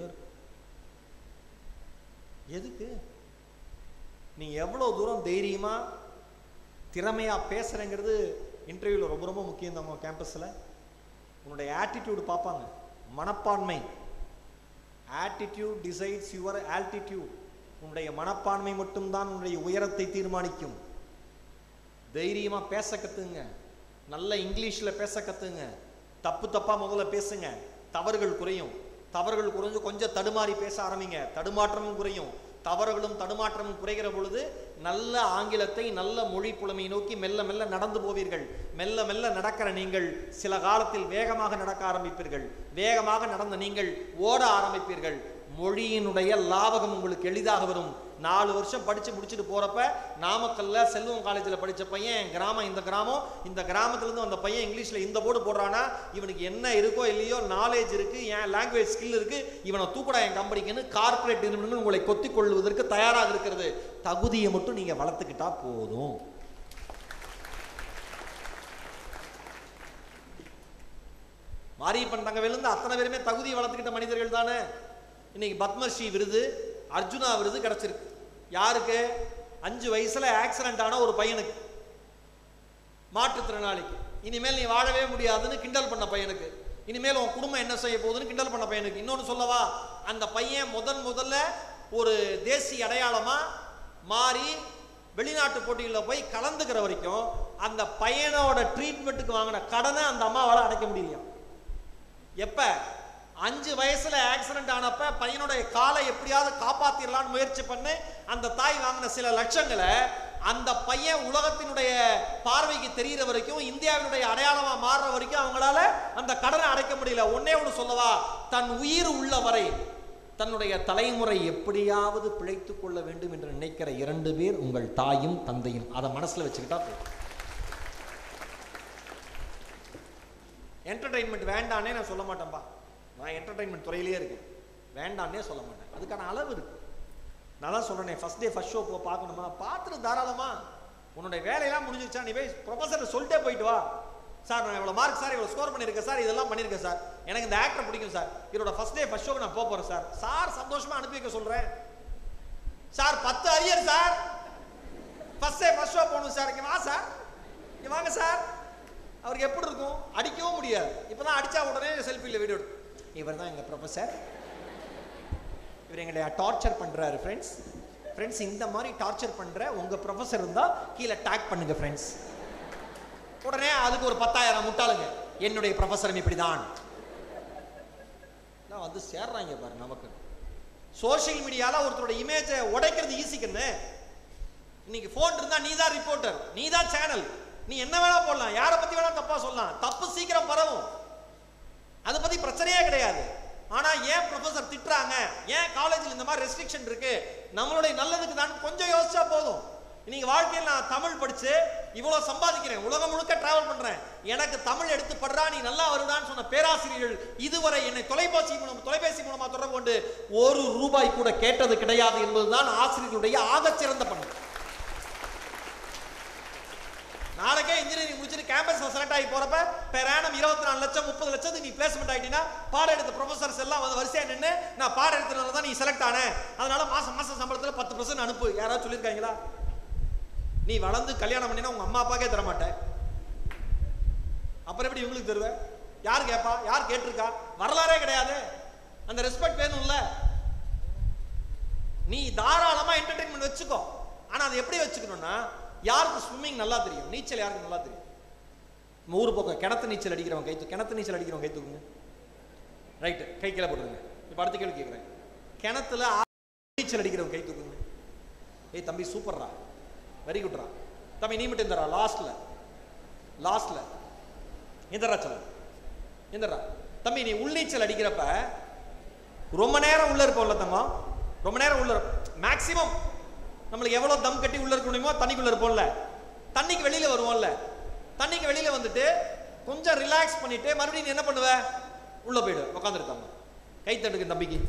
எதுக்கு? நீ எவ்வளவு தூரம் தைரியமா திறமையா பேசுறேங்கிறது இன்டர்வியூல ரொம்ப ரொம்ப முக்கியம். நம்ம கேம்பஸ்ல உன்னுடைய ஆட்டிடியூடு பார்ப்பாங்க, மனப்பான்மை. Attitude decides your altitude. உன்னுடைய மனப்பான்மை மட்டும்தான் உன்னுடைய உயரத்தை தீர்மானிக்கும். தைரியமா பேச கத்துங்க, நல்ல இங்கிலீஷ்ல பேச கத்துங்க. தப்பு தப்பா முதல்ல பேசுங்க, தவறுகள் குறையும். தவறுகள் குறைஞ்சு கொஞ்சம் தடுமாறி பேச ஆரம்பிங்க, தடுமாற்றமும் குறையும். தவறுகளும் தடுமாற்றமும் குறைகிற பொழுது நல்ல ஆங்கிலத்தை நல்ல மொழி புலமையை நோக்கி மெல்ல மெல்ல நடந்து போவீர்கள். மெல்ல மெல்ல நடக்கிற நீங்கள் சில காலத்தில் வேகமாக நடக்க ஆரம்பிப்பீர்கள். வேகமாக நடந்த நீங்கள் ஓட ஆரம்பிப்பீர்கள். மொழியினுடைய லாபகம் உங்களுக்கு எளிதாக வரும். நாலு வருஷம் படிச்சு முடிச்சுட்டு போறப்ப நாமக்கல்ல செல்வம் காலேஜில் படிச்ச பையன், கிராமம் இந்த கிராமம், இந்த கிராமத்துல இருந்து அந்த பையன் இங்கிலீஷ்ல இந்த போர்டு போடுறானா, இவனுக்கு என்ன இருக்கோ இல்லையோ நாலேஜ் இருக்கு, என் லாங்குவேஜ் ஸ்கில் இருக்கு, இவனை தூக்குடா என் கம்பெனிக்குன்னு கார்பரேட் நிறுவனங்கள் உங்களை கொத்தி கொள்வதற்கு தயாராக இருக்கிறது. தகுதியை மட்டும் நீங்க வளர்த்துக்கிட்டா போதும். மாரியப்பன் தங்கவேலிருந்து அத்தனை பேருமே தகுதியை வளர்த்துக்கிட்ட மனிதர்கள் தானே. இன்னைக்கு பத்மஸ்ரீ விருது, அர்ஜுனா விருது கிடைச்சிருக்கு. யாருக்கு? அஞ்சு வயசுல ஆக்சிடென்ட் ஆன ஒரு பையனுக்கு, மாற்றுத்திறனாளிக்கு. இனிமேல் நீ வாழவே முடியாதுன்னு கிண்டல் பண்ண பையனுக்கு, இனிமேல் உன் குடும்பம் என்ன செய்ய போகுதுன்னு கிண்டல் பண்ண பையனுக்கு. இன்னொன்னு சொல்லவா, அந்த பையன் முதன் முதல்ல ஒரு தேசிய அடையாளமா மாறி வெளிநாட்டு போட்டிகளில் போய் கலந்துக்கிற வரைக்கும் அந்த பையனோட ட்ரீட்மெண்ட்டுக்கு வாங்கின கடனை அந்த அம்மாவால் அடைக்க முடியலையா? எப்ப? அஞ்சு வயசுல ஆக்சிடென்ட் ஆனப்ப பையனுடைய காலை எப்படியாவது காப்பாத்திரலான்னு முயற்சி பண்ணி அந்த தாய் வாங்கின சில லட்சங்களை அந்த பையன் உலகத்தினுடைய பார்வைக்கு தெரிகிற வரைக்கும், இந்தியாவினுடைய அடையாளமா மாறுற வரைக்கும் அவங்களால அந்த கடனை அடைக்க முடியல. ஒன்னே ஒன்று சொல்லவா, தன் உயிர் உள்ள வரை தன்னுடைய தலைமுறை எப்படியாவது பிழைத்துக் கொள்ள வேண்டும் என்று நினைக்கிற இரண்டு பேர் உங்கள் தாயும் தந்தையும். அதை மனசுல வச்சுக்கிட்டா போதும். என்டர்டைன்மெண்ட் வேண்டானே நான் சொல்ல மாட்டேன்பா. நான் என்டர்டைன்மெண்ட் துறையிலேயே இருக்கேன், வேண்டான்னே சொல்ல மாட்டேன். அதுக்கான அளவு இருக்கு. நான் தான் சொல்றேன், ஃபர்ஸ்ட் டே ஃபர்ஸ்ட் ஷோ போ பார்க்கணுமா, பார்த்துட்டு தாராளமா உன்னுடைய வேலையெல்லாம் முடிஞ்சிருச்சா நீ போய் ப்ரொஃபஸர் சொல்லிட்டே போயிட்டு வா. சார் நான் இவ்வளோ மார்க் சார், இவ்வளோ ஸ்கோர் பண்ணியிருக்கேன் சார், இதெல்லாம் பண்ணியிருக்கேன் சார், எனக்கு இந்த ஆக்டர் பிடிக்கும் சார், இதோட ஃபர்ஸ்ட் டே ஃபர்ஸ்ட் ஷோக்கு நான் போக போகிறேன் சார். சார் சந்தோஷமா அனுப்பி வைக்க சொல்கிறேன். சார் பத்து arrear sir, first day first show போகணும் சார், இங்கே வா சார், இங்கே வாங்க சார். அவருக்கு எப்படி இருக்கும்? அடிக்கவும் முடியாது. இப்போ தான் அடித்தா உடனே செல்ஃபியில் வீடியோ எடுத்து, இவர் தான் எங்கள் ப்ரொஃபஸர், இவர் எங்களை டார்ச்சர் பண்ணுறாரு ஃப்ரெண்ட்ஸ். ஃப்ரெண்ட்ஸ் இந்த மாதிரி டார்ச்சர் பண்ணுற உங்கள் ப்ரொஃபஸர் இருந்தால் கீழே டேக் பண்ணுங்க ஃப்ரெண்ட்ஸ். உடனே அதுக்கு ஒரு பத்தாயிரம் முட்டாளுங்க, என்னுடைய ப்ரொஃபஸரும் இப்படி தான் வந்து சேர்றாங்க பாரு. நமக்கு சோசியல் மீடியால ஒருத்தரோட இமேஜை உடைக்கிறது ஈஸிக்குன்னு. இன்னைக்கு போன் இருந்தா நீ தான் ரிப்போர்ட்டர், நீ தான் சேனல், நீ என்ன வேணா போடலாம், யாரை பத்தி வேணா தப்பா சொல்லலாம், தப்பு சீக்கிரம் பரவும், அதை பத்தி பிரச்சனையே கிடையாது. ஆனா ஏன் ப்ரொஃபசர் திட்டுறாங்க, ஏன் காலேஜில் இந்த மாதிரி ரெஸ்ட்ரிக்ஷன் இருக்கு, நம்மளுடைய நல்லதுக்கு தான் கொஞ்சம் யோசிச்சா போதும். இன்னைக்கு வாழ்க்கையில் நான் தமிழ் படிச்சு இவ்வளவு சம்பாதிக்கிறேன், உலகம் முழுக்க டிராவல் பண்றேன், எனக்கு தமிழ் எடுத்து படுறா நீ நல்லா வருதான்னு சொன்ன பேராசிரியர்கள் இதுவரை என்னை தொலைபேசி மூலம் தொலைபேசி மூலமா தொடர்பு கொண்டு ஒரு ரூபாய் கூட கேட்டது கிடையாது என்பதுதான் ஆசிரியர்களுடைய ஆகச்சிறந்த பண்பு. நாளைக்கே இன்ஜினியரிங் முடிச்சுட்டு கேம்பஸ்ல செலக்ட் ஆகி போறப்ப பேரானம் இருபத்தி நாலு லட்சம் முப்பது லட்சத்துக்கு நீ பிளேஸ்மெண்ட் ஆகிட்டீங்கன்னா பாடம் எடுத்த ப்ரொஃபசர்ஸ் எல்லாம் வந்து வரிசையா நின்று நான் பாடம் எடுத்தனால தான் நீ செலக்ட் ஆன, அதனால மாசம் மாசம் சம்பளத்தில் பத்து பர்சன்ட் அனுப்பு, யாராவது சொல்லியிருக்காங்களா? நீ வளர்ந்து கல்யாணம் பண்ணினா உங்க அம்மா அப்பாக்கே தர மாட்டேன், அப்புறம் எப்படி இவங்களுக்கு தருவ? யார் கேட்பா? யார் கேட்டிருக்கா? வரலாறே கிடையாது. அந்த ரெஸ்பெக்ட் வேணும்ல. நீ தாராளமா என்டர்டைன்மெண்ட் வச்சுக்கோ, ஆனா அதை எப்படி வச்சுக்கணும்னா, யாருக்கு ஸ்விம்மிங் நல்லா தெரியும், நீச்சல் யாருக்கு நல்லா தெரியும்? ஊர் பக்கம் கிணத்து நீச்சல் அடிக்கிறவங்க கை தூக்கு, கிணத்து நீச்சல் அடிக்கிறவங்க கை தூக்குங்க. ரைட்டு, கை கீழே போட்டுருங்க. இப்போ அடுத்த கேள்வி கேட்குறேன், கிணத்துல நீச்சல் அடிக்கிறவங்க கை தூக்குங்க. ஏய் தம்பி சூப்பர்ரா, வெரி குட்ரா தம்பி, நீ மட்டும் இந்தரா லாஸ்ட்ல லாஸ்ட்ல இந்தரா சொல்ல இந்தரா தம்பி. நீ உள்நீச்சல் அடிக்கிறப்ப ரொம்ப நேரம் உள்ள இருப்போம்ல தங்கம், ரொம்ப நேரம் உள்ள மேக்சிமம் நம்மளுக்கு எவ்வளவு தம் கட்டி உள்ள இருக்க முடியுமோ தண்ணிக்குள்ள இருப்போம்ல, தண்ணிக்கு வெளியில வருவோம்ல, தண்ணிக்கு வெளியில வந்துட்டு கொஞ்சம் ரிலாக்ஸ் பண்ணிட்டு மறுபடியும் நீ என்ன பண்ணுவ? உள்ள போயிடு, உட்காந்துருக்காங்க. கை தட்டுக்கு தம்பிக்கு.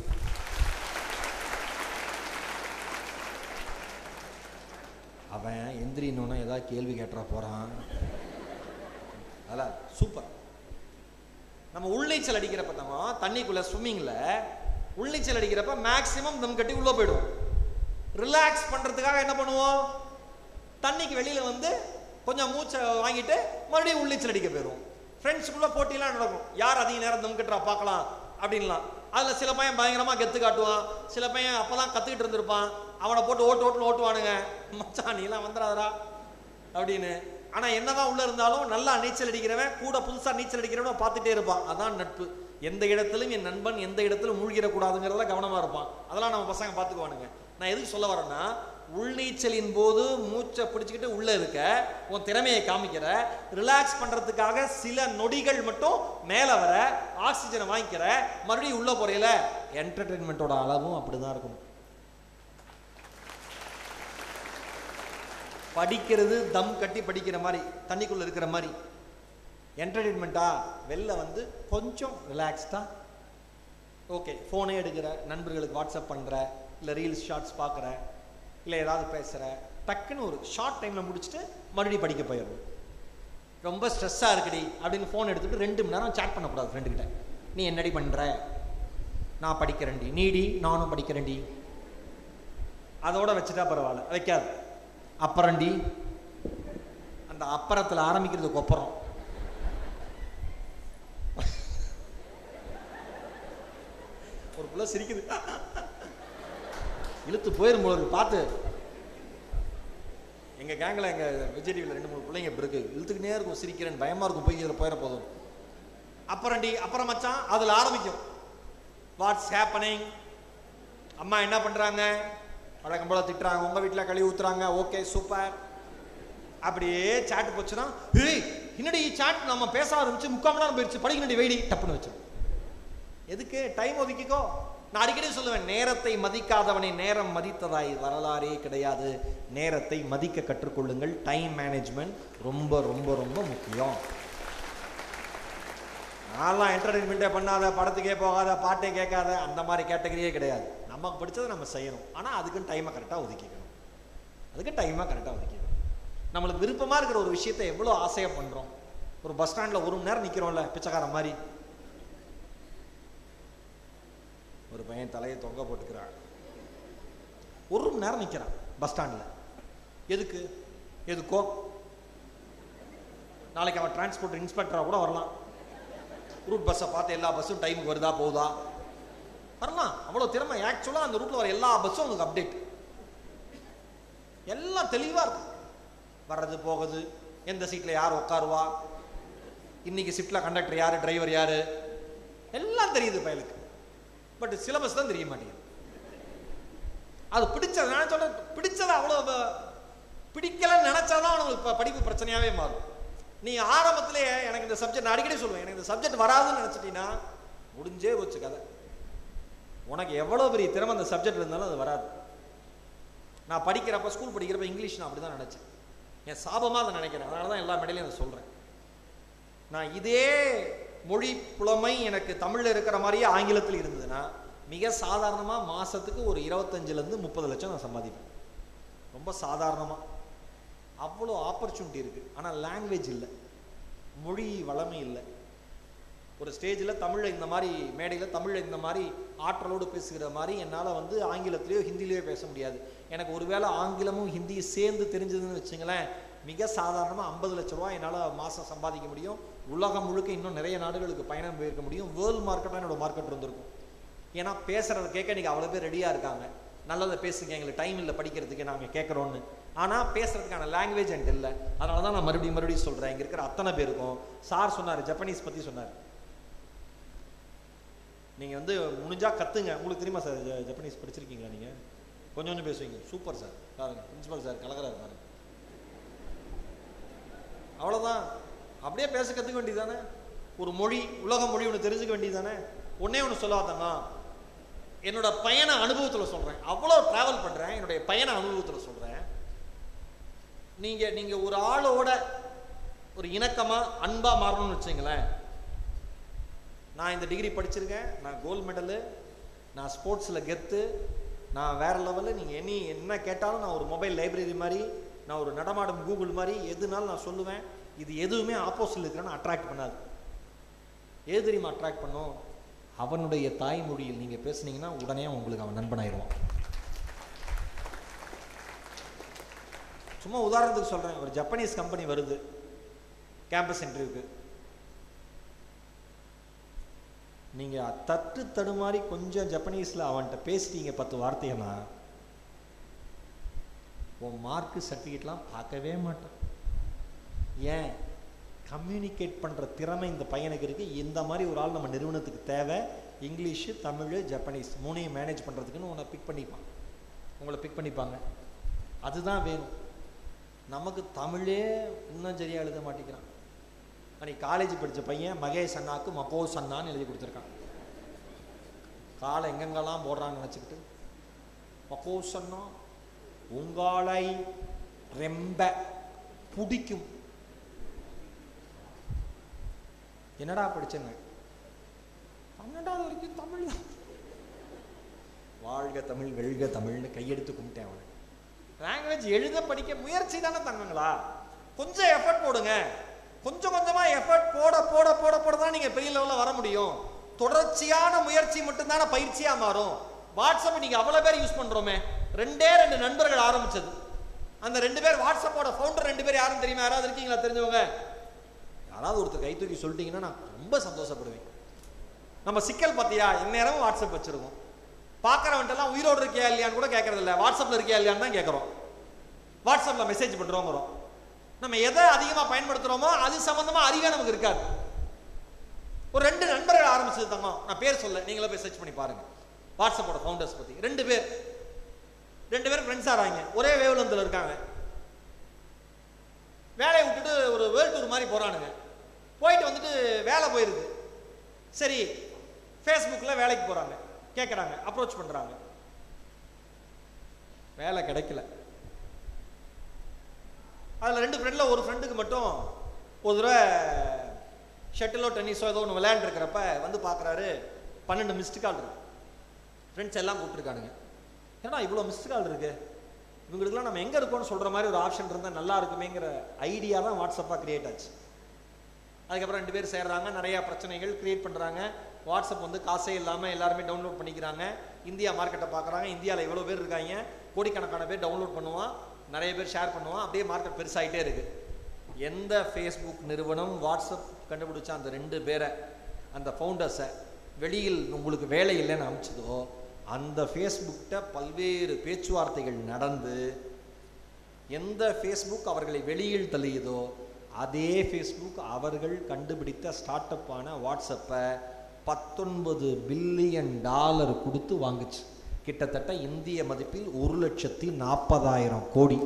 அவன் எந்திரினோன்னா ஏதாவது கேள்வி கேட்டுற போறான். அதான் சூப்பர். நம்ம உள்நீச்சல் அடிக்கிறப்ப நம்ம தண்ணிக்குள்ள ஸ்விம்மிங்ல உள்நீச்சல் அடிக்கிறப்ப மேக்சிமம் தம் கட்டி உள்ள போயிடும். ரிலாக்ஸ் பண்றதுக்காக என்ன பண்ணுவோம்? தண்ணிக்கு வெளியில வந்து கொஞ்சம் மூச்சை வாங்கிட்டு மறுபடியும் உள்நீச்சல் அடிக்க போயிடுவோம். ஃப்ரெண்ட்ஸுக்குள்ள போட்டியெல்லாம் நடக்கும், யார் அதிக நேரம் தம் கட்டுறா பார்க்கலாம் அப்படின்லாம். அதுல சில பையன் பயங்கரமா கெத்து காட்டுவான், சில பையன் அப்பதான் கத்துக்கிட்டு இருந்திருப்பான், அவனை போட்டு ஓட்டு ஓட்டுன்னு ஓட்டுவானுங்க, மச்சான் நீ எல்லாம் வந்துடாதரா அப்படின்னு. ஆனா என்னதான் உள்ள இருந்தாலும் நல்லா நீச்சல் அடிக்கிறவன் கூட புதுசா நீச்சல் அடிக்கிறவன் பார்த்துட்டே இருப்பான். அதான் நட்பு. எந்த இடத்திலும் என் நண்பன் எந்த இடத்திலும் மூழ்கிடக்கூடாதுங்கிறத கவனமா இருப்பான். அதெல்லாம் நம்ம பசங்க பார்த்துக்குவானுங்க. நான் எதுக்கு சொல்ல வரேன்னா, உள்நீச்சலின் போது மூச்சை பிடிச்சிக்கிட்டு உள்ள இருக்க உன் திறமையை காமிக்கிற, ரிலாக்ஸ் பண்றதுக்காக சில நொடிகள் மட்டும் மேல வர ஆக்சிஜனை வாங்கிக்கிற, மறுபடியும் உள்ள போறையில என்டர்டைன்மெண்டோட அளவும் அப்படிதான் இருக்கும். படிக்கிறது தம் கட்டி படிக்கிற மாதிரி, தண்ணிக்குள்ள இருக்கிற மாதிரி. என்டர்டைன்மெண்டா வெளில வந்து கொஞ்சம் ரிலாக்ஸ்டா ஓகே, ஃபோனே எடுக்கிற, நண்பர்களுக்கு வாட்ஸ்அப் பண்ற, இல்லை ரீல்ஸ் ஷார்ட்ஸ் பார்க்குற, இல்லை ஏதாவது பேசுகிற, டக்குன்னு ஒரு ஷார்ட் டைமில் முடிச்சுட்டு மறுபடியும் படிக்க போயிடும். ரொம்ப ஸ்ட்ரெஸ்ஸாக இருக்குடி அப்படின்னு ஃபோன் எடுத்துகிட்டு ரெண்டு மணி நேரம் சேட் பண்ணக்கூடாது ஃப்ரெண்டுக்கிட்ட. நீ என்னடி பண்ணுற? நான் படிக்கிறேன்டி. நீடி நானும் படிக்கிறேன்டி. அதோட வச்சுட்டா பரவாயில்ல, வைக்காது. அப்புறம்டி, அந்த அப்புறத்தில் ஆரம்பிக்கிறதுக்கு அப்புறம் ஒரு பிள்ளை சிரிக்குது, இழுத்து போயிரும் போது பார்த்து. எங்க கேங்கில் எங்க விஜய் டிவியில் ரெண்டு மூணு பிள்ளைங்க இப்ப இருக்கு, இழுத்துக்கிட்டே இருக்கும், சிரிக்கிறேன், பயமா இருக்கும், போய் இதில் போயிட போதும். அப்புறம்டி, அப்புறம் மச்சான் அதில் ஆரம்பிக்கும். வாட்ஸ் ஹேப்பனிங், அம்மா என்ன பண்றாங்க, வழக்கம் போல திட்டுறாங்க, உங்க வீட்டில் கழுவி ஊத்துறாங்க, ஓகே சூப்பர். அப்படியே சாட்டு போச்சுன்னா, ஏய் என்னடி சாட் நம்ம பேச ஆரம்பிச்சு முக்கால் மணி நேரம் போயிடுச்சு, படிக்கணுடி வெயிடி டப்புன்னு வச்சு. எதுக்கு? டைம் ஒதுக்கிக்கோ. நான் அடிக்கடி சொல்லுவேன், நேரத்தை மதிக்காதவனை நேரம் மதித்ததாய் வரலாறே கிடையாது. நேரத்தை மதிக்க கற்றுக்கொள்ளுங்கள். டைம் மேனேஜ்மெண்ட் ரொம்ப ரொம்ப ரொம்ப முக்கியம். நான்லாம் என்டர்டெயின்மெண்ட்டே பண்ணாத, படத்துக்கே போகாத, பாட்டே கேட்காத, அந்த மாதிரி கேட்டகரியே கிடையாது. நமக்கு பிடிச்சதை நம்ம செய்யணும். ஆனால் அதுக்குன்னு டைமை கரெக்டாக ஒதுக்கிக்கணும். அதுக்கு டைமாக கரெக்டாக ஒதுக்கிக்கணும். நம்மளுக்கு விருப்பமாக இருக்கிற ஒரு விஷயத்தை எவ்வளோ ஆசையாக பண்ணுறோம். ஒரு பஸ் ஸ்டாண்டில் ஒரு மணி நேரம் நிற்கிறோம்ல பிச்சைக்கார மாதிரி. ஒரு பையன் தலையை தொங்க போட்டுக்கிறான், ஒரு மணி நேரம் நிற்கிறான் பஸ் ஸ்டாண்டில். எதுக்கு? எதுக்கோ நாளைக்கு அவன் டிரான்ஸ்போர்ட் இன்ஸ்பெக்டராக கூட வரலாம். ரூட் பஸ்ஸை பார்த்து எல்லா பஸ்ஸும் டைமுக்கு வருதா போகுதா வரலாம். அவ்வளோ திறமை. ஆக்சுவலாக அந்த ரூட்டில் வர எல்லா பஸ்ஸும் உங்களுக்கு அப்டேட் எல்லாம் தெளிவாக இருக்கும். வர்றது போகுது, எந்த சீட்டில் யார் உட்காருவா, இன்னைக்கு சீட்டில் கண்டக்டர் யார், டிரைவர் யார், எல்லாம் தெரியுது பயலுக்கு. பட் சிலபஸ் தான் தெரிய மாட்டேங்குது. அது பிடிச்சது நான் சொல்ல பிடிச்சது அவ்வளோ பிடிக்கலன்னு நினைச்சாதான் அவனுக்கு இப்போ படிப்பு பிரச்சனையாகவே மாறும். நீ ஆரம்பத்திலேயே எனக்கு இந்த சப்ஜெக்ட், நான் அடிக்கடி சொல்லுவேன், எனக்கு இந்த சப்ஜெக்ட் வராதுன்னு நினச்சிட்டீங்கன்னா முடிஞ்சே போச்சு கதை. உனக்கு எவ்வளோ பெரிய திறமை அந்த சப்ஜெக்ட் இருந்தாலும் அது வராது. நான் படிக்கிறப்ப, ஸ்கூல் படிக்கிறப்ப இங்கிலீஷ் நான் அப்படி தான் நினச்சேன். என் சாபமாக அதை நினைக்கிறேன். அதனால தான் எல்லா மேடையிலையும் அதை சொல்கிறேன். நான் இதே மொழி புலமை எனக்கு தமிழில் இருக்கிற மாதிரியே ஆங்கிலத்தில் இருந்ததுன்னா மிக சாதாரணமாக மாதத்துக்கு ஒரு இருபத்தஞ்சிலேருந்து முப்பது லட்சம் நான் சம்பாதிப்பேன். ரொம்ப சாதாரணமாக. அவ்வளோ ஆப்பர்ச்சுனிட்டி இருக்குது. ஆனால் லாங்குவேஜ் இல்லை, மொழி வளமை இல்லை. ஒரு ஸ்டேஜில் தமிழில் இந்த மாதிரி மேடையில் தமிழில் இந்த மாதிரி ஆற்றலோடு பேசுகிற மாதிரி என்னால் வந்து ஆங்கிலத்திலேயோ ஹிந்திலேயோ பேச முடியாது. எனக்கு ஒருவேளை ஆங்கிலமும் ஹிந்தியும் சேர்ந்து தெரிஞ்சதுன்னு வச்சுங்களேன், மிக சாதாரணமாக ஐம்பது லட்ச ரூபா என்னால் மாதம் சம்பாதிக்க முடியும். உலகம் முழுக்க இன்னும் நிறைய நாடுகளுக்கு பயணம் போயிருக்க முடியும். வேர்ல்டு மார்க்கெட்டாக என்னோட மார்க்கெட் இருந்திருக்கும். ஏன்னா பேசுகிறத கேட்க இன்றைக்கி அவ்வளோ பேர் ரெடியாக இருக்காங்க. நல்லதை பேசுங்க, எங்களுக்கு டைம் இல்லை படிக்கிறதுக்கு, நாங்கள் கேட்குறோன்னு. ஆனால் பேசுறதுக்கான லாங்குவேஜ் என்கிட்ட இல்லை. அதனால தான் நான் மறுபடியும் மறுபடியும் சொல்கிறேன். இங்கே இருக்கிற அத்தனை பேருக்கும் சார் சொன்னார், ஜப்பனீஸ் பற்றி சொன்னார். நீங்கள் வந்து முடிஞ்சால் கற்றுங்க. உங்களுக்கு தெரியுமா சார் ஜப்பனீஸ் படிச்சிருக்கீங்களா? நீங்கள் கொஞ்சம் கொஞ்சம் பேசுவீங்க. Super sir. பாருங்க பிரின்சிபல் சார் கலகராக இருப்பாரு. அவ்வளோதான். அப்படியே பேச கற்றுக்க வேண்டியது தானே. ஒரு மொழி, உலக மொழி ஒன்று தெரிஞ்சுக்க வேண்டியது தானே. ஒன்றே ஒன்று சொல்லாதாங்க, என்னோட பயண அனுபவத்தில் சொல்கிறேன். அவ்வளோ ட்ராவல் பண்ணுறேன், என்னுடைய பயண அனுபவத்தில் சொல்கிறேன். நீங்கள் நீங்கள் ஒரு ஆளோட ஒரு இணக்கமாக அன்பாக மாறணும்னு வச்சுங்களேன். நான் இந்த டிகிரி படிச்சிருக்கேன், நான் கோல்டு மெடலு, நான் ஸ்போர்ட்ஸில் கெத்து, நான் வேறு லெவலில். நீங்கள் எனி என்ன கேட்டாலும் நான் ஒரு மொபைல் லைப்ரரி மாதிரி, நான் ஒரு நடமாடும் கூகுள் மாதிரி எதுனாலும் நான் சொல்லுவேன். இது எதுவுமே ஆப்போசிட்டில் இருக்கிறேன்னு அட்ராக்ட் பண்ணாது. எது தெரியுமா அட்ராக்ட் பண்ணும்? அவனுடைய தாய்மொழியில் நீங்கள் பேசுனீங்கன்னா உடனே உங்களுக்கு அவன் நண்பனாயிடுவான். சும்மா உதாரணத்துக்கு சொல்கிறேன். ஒரு ஜப்பனீஸ் கம்பெனி வருது கேம்பஸ் இன்டர்வியூக்கு. நீங்கள் தட்டு தடுமாறி கொஞ்சம் ஜப்பனீஸில் அவன்கிட்ட பேசிட்டீங்க பத்து வார்த்தைன்னா உன் மார்க்கு சர்டிஃபிகேட்லாம் பார்க்கவே மாட்டான். ஏன்? கம்யூனிகேட் பண்ணுற திறமை இந்த பையனுக்கு இருக்குது. இந்த மாதிரி ஒரு ஆள் நம்ம நிறுவனத்துக்கு தேவை. இங்கிலீஷு, தமிழ், ஜப்பனீஸ் மூணையும் மேனேஜ் பண்ணுறதுக்குன்னு உன்னை பிக் பண்ணிப்பான், உங்களை பிக் பண்ணிப்பாங்க. அதுதான் வேணும். நமக்கு தமிழே இன்னும் சரியாக எழுத மாட்டேங்கிறான். அன்றைக்கி காலேஜ் படித்த பையன் மகேஷ் அண்ணாக்கு மகோ சன்னான்னு எழுதி கொடுத்துருக்கான். காலை எங்கெங்கெல்லாம் போடுறான்னு நினச்சிக்கிட்டு மகோ சன்னா உங்களை ரொம்ப பிடிக்கும். என்னடா படிச்சேன்னு, பன்னெண்டாவது வரைக்கும் தமிழ். வாழ்க தமிழ், வெல்க தமிழ்னு கையெடுத்து கும்பிட்டேன் அவனை. லாங்குவேஜ் எழுத படிக்க முயற்சி தானே தங்கங்களா. கொஞ்சம் எஃபர்ட் போடுங்க. கொஞ்சம் கொஞ்சமாக எஃபர்ட் போட போட போட போட தான் நீங்கள் பெரிய லெவலில் வர முடியும். தொடர்ச்சியான முயற்சி மட்டும்தானே பயிற்சியாக மாறும். வாட்ஸ்அப் நீங்கள் அவ்வளோ பேர் யூஸ் பண்ணுறோமே. ரெண்டே ரெண்டு நண்பர்கள் ஆரம்பிச்சது. அந்த ரெண்டு பேர் வாட்ஸ்அப்போட ஃபவுண்டர் ரெண்டு பேர் யாரும் தெரியுமா? யாராவது இருக்கீங்களா தெரிஞ்சவங்க? யாராவது ஒருத்தர் கை தூக்கி சொல்லிட்டீங்கன்னா நான் ரொம்ப சந்தோஷப்படுவேன். நம்ம சிக்கல் பார்த்தியா, இந்நேரமும் வாட்ஸ்அப் வச்சிருக்கோம். பார்க்குறவன்ட்டெல்லாம் உயிரோடு இருக்கியா இல்லையான்னு கூட கேட்கறது இல்லை, வாட்ஸ்அப்பில் இருக்கியா இல்லையான்னு தான் கேட்குறோம். வாட்ஸ்அப்பில் மெசேஜ் பண்ணுறோங்கிறோம். நம்ம எதை அதிகமாக பயன்படுத்துகிறோமோ அது சம்மந்தமாக அறிவே நமக்கு இருக்காது. ஒரு ரெண்டு நண்பர்கள் ஆரம்பிச்சது தங்க, நான் பேர் சொல்ல, நீங்களே போய் சர்ச் பண்ணி பாருங்க. வாட்ஸ்அப்போட ஃபவுண்டர்ஸ் பற்றி ரெண்டு பேர் ரெண்டு பேரும் ஃப்ரெண்ட்ஸ் ஆகிறாங்க. ஒரே வேவ்லென்த்தில் இருக்காங்க. வேலையை விட்டுட்டு ஒரு வேர்ல்டு டூர் மாதிரி போகிறானுங்க. போயிட்டு வந்துட்டு வேலை போயிருக்கு. சரி, ஃபேஸ்புக்கில் வேலைக்கு போகிறாங்க. கேட்குறாங்க, அப்ரோச் பண்ணுறாங்க. வேலை கிடைக்கல. அதில் ரெண்டு ஃப்ரெண்டில் ஒரு ஃப்ரெண்டுக்கு மட்டும் ஒரு தடவை ஷட்டிலோ டென்னிஸோ ஏதோ ஒன்று விளையாண்டுருக்கிறப்ப வந்து பார்க்குறாரு, பன்னெண்டு மிஸ்டு கால் இருக்கு. ஃப்ரெண்ட்ஸ் எல்லாம் கூப்பிட்டுருக்கானுங்க. ஏன்னா இவ்வளோ மிஸ்டு கால் இருக்கு, இவங்களுக்குலாம் நம்ம எங்கே இருக்கோம்னு சொல்கிற மாதிரி ஒரு ஆப்ஷன் இருந்தால் நல்லா இருக்குமேங்கிற ஐடியா தான் வாட்ஸ்அப்பாக கிரியேட் ஆச்சு. அதுக்கப்புறம் ரெண்டு பேர் சேர்றாங்க, நிறையா பிரச்சனைகள் கிரியேட் பண்ணுறாங்க. வாட்ஸ்அப் வந்து காசே இல்லாமல் எல்லாருமே டவுன்லோட் பண்ணிக்கிறாங்க. இந்தியா மார்க்கெட்டை பார்க்குறாங்க. இந்தியாவில் எவ்வளோ பேர் இருக்காங்க, கோடிக்கணக்கான பேர் டவுன்லோட் பண்ணுவான், நிறைய பேர் ஷேர் பண்ணுவான். அப்படியே மார்க்கெட் பெருசாகிட்டே இருக்குது. எந்த ஃபேஸ்புக் நிறுவனம் வாட்ஸ்அப் கண்டுபிடிச்சா அந்த ரெண்டு பேரை, அந்த ஃபவுண்டர்ஸை வெளியில் உங்களுக்கு வேலை இல்லைன்னு அனுப்பிச்சதோ, அந்த ஃபேஸ்புக்கிட்ட பல்வேறு பேச்சுவார்த்தைகள் நடந்து எந்த ஃபேஸ்புக் அவர்களை வெளியில் தள்ளியதோ அதே ஃபேஸ்புக் அவர்கள் கண்டுபிடித்த ஸ்டார்ட் அப்பான வாட்ஸ்அப்பை பத்தொன்பது பில்லியன் டாலர் கொடுத்து வாங்குச்சு. கிட்டத்தட்ட இந்திய மதிப்பில் ஒரு லட்சத்தி நாற்பதாயிரம் கோடி.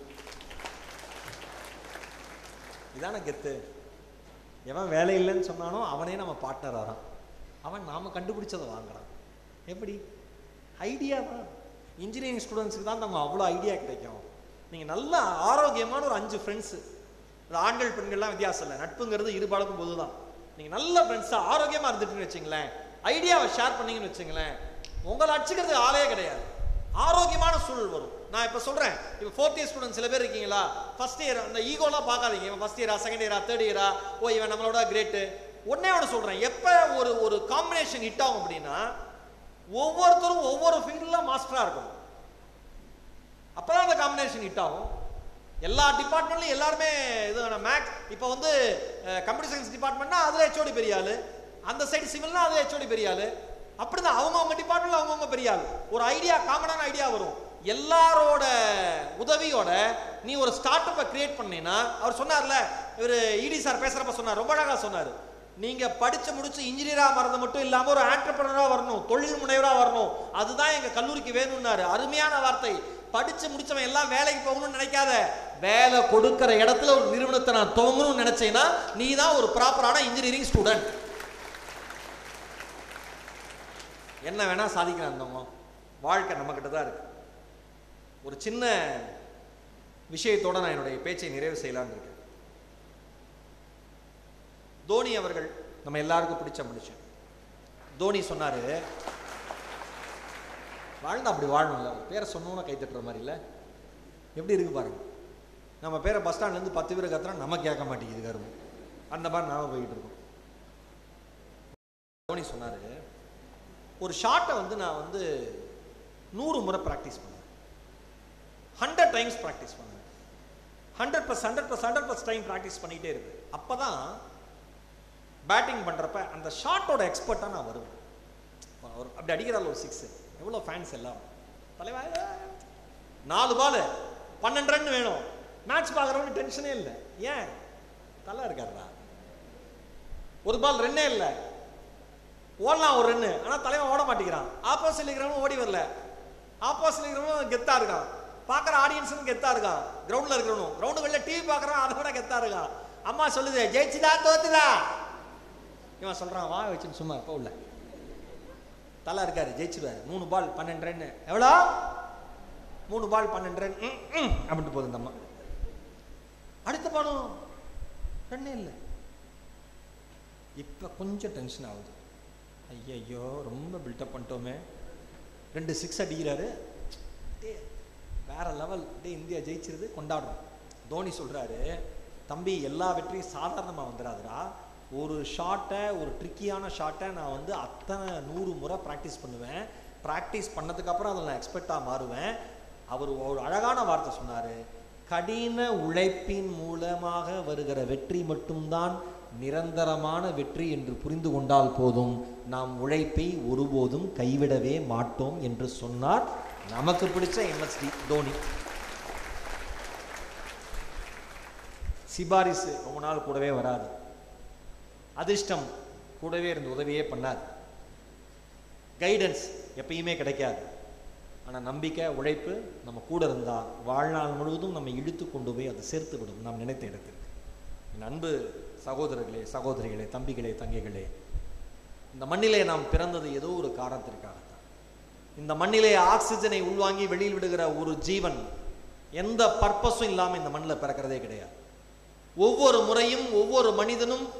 இதான கெத்து. எவன் வேலை இல்லைன்னு சொன்னானோ அவனே நம்ம பார்ட்னர் ஆகிறான். அவன் நாம் கண்டுபிடிச்சதை வாங்குறான். எப்படி? ஐடியா தான். இன்ஜினியரிங் ஸ்டூடெண்ட்ஸுக்கு தான் நம்ம அவ்வளோ ஐடியா கிடைக்கும். நீங்கள் நல்ல ஆரோக்கியமான ஒரு அஞ்சு ஃப்ரெண்ட்ஸு, ஆண்கள் பெண்கள்லாம் வித்தியாசம் இல்லை, நட்புங்கிறது இருபாலுக்கும் பொது தான். நீங்கள் நல்ல ஃப்ரெண்ட்ஸாக ஆரோக்கியமாக இருந்துட்டுன்னு வச்சுங்களேன், ஐடியாவை ஷேர் பண்ணீங்கன்னு வச்சுங்களேன், உங்களை அடிச்சுக்கிறதுக்கு ஆளே கிடையாது. ஆரோக்கியமான சூழல் வரும். நான் இப்போ சொல்கிறேன், இப்போ ஃபோர்த் இயர் ஸ்டூடெண்ட் சில பேர் இருக்கீங்களா, ஃபர்ஸ்ட் இயர் அந்த ஈகோலாம் பார்க்காதீங்க. இவன் ஃபர்ஸ்ட் இயரா, செகண்ட் இயரா, தேர்ட் இயரா, ஓ இவன் நம்மளோட கிரேட்டு. ஒன்னே ஒன்று சொல்கிறேன், எப்போ ஒரு ஒரு காம்பினேஷன் ஹிட் ஆகும் அப்படின்னா ஒவ்வொருத்தரும் ஒவ்வொரு ஃபீல்டில் மாஸ்டராக இருக்கணும். அப்போ தான் அந்த காம்பினேஷன் ஹிட் ஆகும். எல்லா டிபார்ட்மெண்ட்லையும் எல்லாருமே இது மேக்ஸ், இப்போ வந்து கம்ப்யூட்டர் சயின்ஸ் டிபார்ட்மெண்ட்னா அதில் ஹெச்ஓடி பெரிய ஆள், அந்த சைடு சிவில்னா அதில் ஹெச்ஓடி பெரிய ஆள். அப்படிதான் அவங்கவுங்க டிபார்ட்மெண்ட்ல அவங்கவுங்க பெரிய ஆள். ஒரு ஐடியா, காமனான ஐடியா வரும். எல்லாரோட உதவியோட நீ ஒரு ஸ்டார்ட் அப்பை கிரியேட் பண்ணீங்கன்னா, அவர் சொன்னார்ல, இவர் இடி சார் பேசுறப்ப சொன்னார், ரொம்ப அழகா சொன்னார், நீங்க படிச்சு முடிச்சு இன்ஜினியரா மறந்து மட்டும் இல்லாம ஒரு ஆண்டர்பிரனரா வரணும், தொழில் முனைவரா வரணும், அதுதான் எங்க கல்லூரிக்கு வேணும்னாரு. அருமையான வார்த்தை. படிச்சு முடிச்சவன் எல்லாம் வேலைக்கு போகணும்னு நினைக்காத, வேலை கொடுக்கிற இடத்துல ஒரு நிறுவனத்தை நான் துவங்கணும்னு நினைச்சேன்னா நீ தான் ஒரு ப்ராப்பரான இன்ஜினியரிங் ஸ்டூடெண்ட். என்ன வேணா சாதிக்கலாம். அந்த வாழ்க்கை நம்ம கிட்ட தான் இருக்கு. ஒரு சின்ன விஷயத்தோட நான் என்னுடைய பேச்சை நிறைவு செய்யலான்னு இருக்கேன். தோனி அவர்கள் நம்ம எல்லாருக்கும் பிடிச்ச மனுஷன். தோனி சொன்னாரு, வாழ்ந்தா அப்படி வாழணும்ல, பேரை சொன்னோன்னா கை தட்டுற மாதிரி இல்லை, எப்படி இருக்கு பாருங்க. நம்ம பேரை பஸ் ஸ்டாண்ட்லேருந்து பத்து பேர் கத்துறா நம்ம கேட்க மாட்டேங்குது கரும்பு, அந்த மாதிரி நாம போய்கிட்டு இருக்கோம். தோனி சொன்னாரு, ஒரு ஷாட்டை வந்து நான் வந்து நூறு முறை ப்ராக்டிஸ் பண்ணேன், ஹண்ட்ரட் டைம்ஸ் ப்ராக்டிஸ் பண்ணேன், hundred plus hundred plus hundred plus time practice பண்ணிகிட்டே இருக்கு. அப்போ தான் பேட்டிங் பண்ணுறப்ப அந்த ஷாட்டோட எக்ஸ்பர்ட்டாக நான் வருவேன். ஒரு அப்படி அடிக்கிறாள் ஒரு சிக்ஸு, எவ்வளோ ஃபேன்ஸ் எல்லாம், தலைவா நாலு பால் பன்னெண்டு ரன் வேணும், மேட்ச் பார்க்குறவங்க டென்ஷனே இல்லை. ஏன்? தலை இருக்காருடா. ஒரு பால் ரன்னே இல்லை, ஓடலாம் ஒரு ரன்னு, ஆனால் தலைவன் ஓட மாட்டேங்கிறான். ஆப்போசிட் இருக்கிறவனும் ஓடி வரல, ஆப்போசிட் இருக்கிறவனும் கெத்தாக இருக்கான், பார்க்குற ஆடியன்ஸும் கெத்தாக இருக்கான், கிரவுண்டில் இருக்கிறவனும், கிரவுண்டு வெளில டிவி பார்க்குறான், அதை விட கெத்தாக இருக்கான். அம்மா சொல்லுது ஜெயிச்சுதா தோத்துதா, இவன் சொல்கிறான் வா வச்சுன்னு சும்மா இப்போ உள்ள தலை இருக்காரு, ஜெயிச்சுருவாரு. மூணு பால் பன்னெண்டு ரன், எவ்வளோ? மூணு பால் பன்னெண்டு ரன் அப்படின்ட்டு போகுது இந்த அம்மா. அடுத்த பாலும் ரன்னே இல்லை. இப்போ கொஞ்சம் டென்ஷன் ஆகுது, ஐயோ ரொம்ப பில்டப் பண்ணிட்டோமே. ரெண்டு சிக்ஸ் அடிக்கிறாரு, வேற லெவல், டே இந்தியா ஜெயிச்சிருது, கொண்டாடுறோம். தோனி சொல்றாரு, தம்பி எல்லா வெற்றியும் சாதாரணமாக வந்துடாதுடா, ஒரு ஷாட்டை, ஒரு ட்ரிக்கியான ஷாட்டை நான் வந்து அத்தனை நூறு முறை ப்ராக்டிஸ் பண்ணுவேன், ப்ராக்டிஸ் பண்ணதுக்கப்புறம் அதில் நான் எக்ஸ்பர்ட்டாக மாறுவேன். அவர் ஒரு அழகான வார்த்தை சொன்னார், கடின உழைப்பின் மூலமாக வருகிற வெற்றி மட்டும்தான் நிரந்தரமான வெற்றி என்று புரிந்து கொண்டால் போதும், நாம் உழைப்பை ஒருபோதும் கைவிடவே மாட்டோம் என்று சொன்னார் நமக்கு பிடிச்ச எம்எஸ்டி தோனி. சிபாரிசு ரொம்ப நாள் கூடவே வராது, அதிர்ஷ்டம் கூடவே இருந்து உதவியே பண்ணாது, கைடன்ஸ் எப்பயுமே கிடைக்காது. ஆனால் நம்பிக்கை, உழைப்பு நம்ம கூட இருந்தால் வாழ்நாள் முழுவதும் நம்ம இழுத்து கொண்டு போய் அதை சேர்த்து விடும் நாம் நினைத்த இடத்திற்கு. என் அன்பு சகோதரர்களே, சகோதரிகளே, தம்பிகளே, தங்கைகளே, இந்த மண்ணிலே நாம் பிறந்தது ஏதோ ஒரு காரணத்திற்காகத்தான். இந்த மண்ணிலே ஆக்சிஜனை உள்வாங்கி வெளியில் விடுகிற ஒரு ஜீவன் எந்த பர்பஸும் இல்லாமல் இந்த மண்ணில் பிறக்கிறதே கிடையாது. ஒவ்வொரு முறையும் ஒவ்வொரு மனிதனும்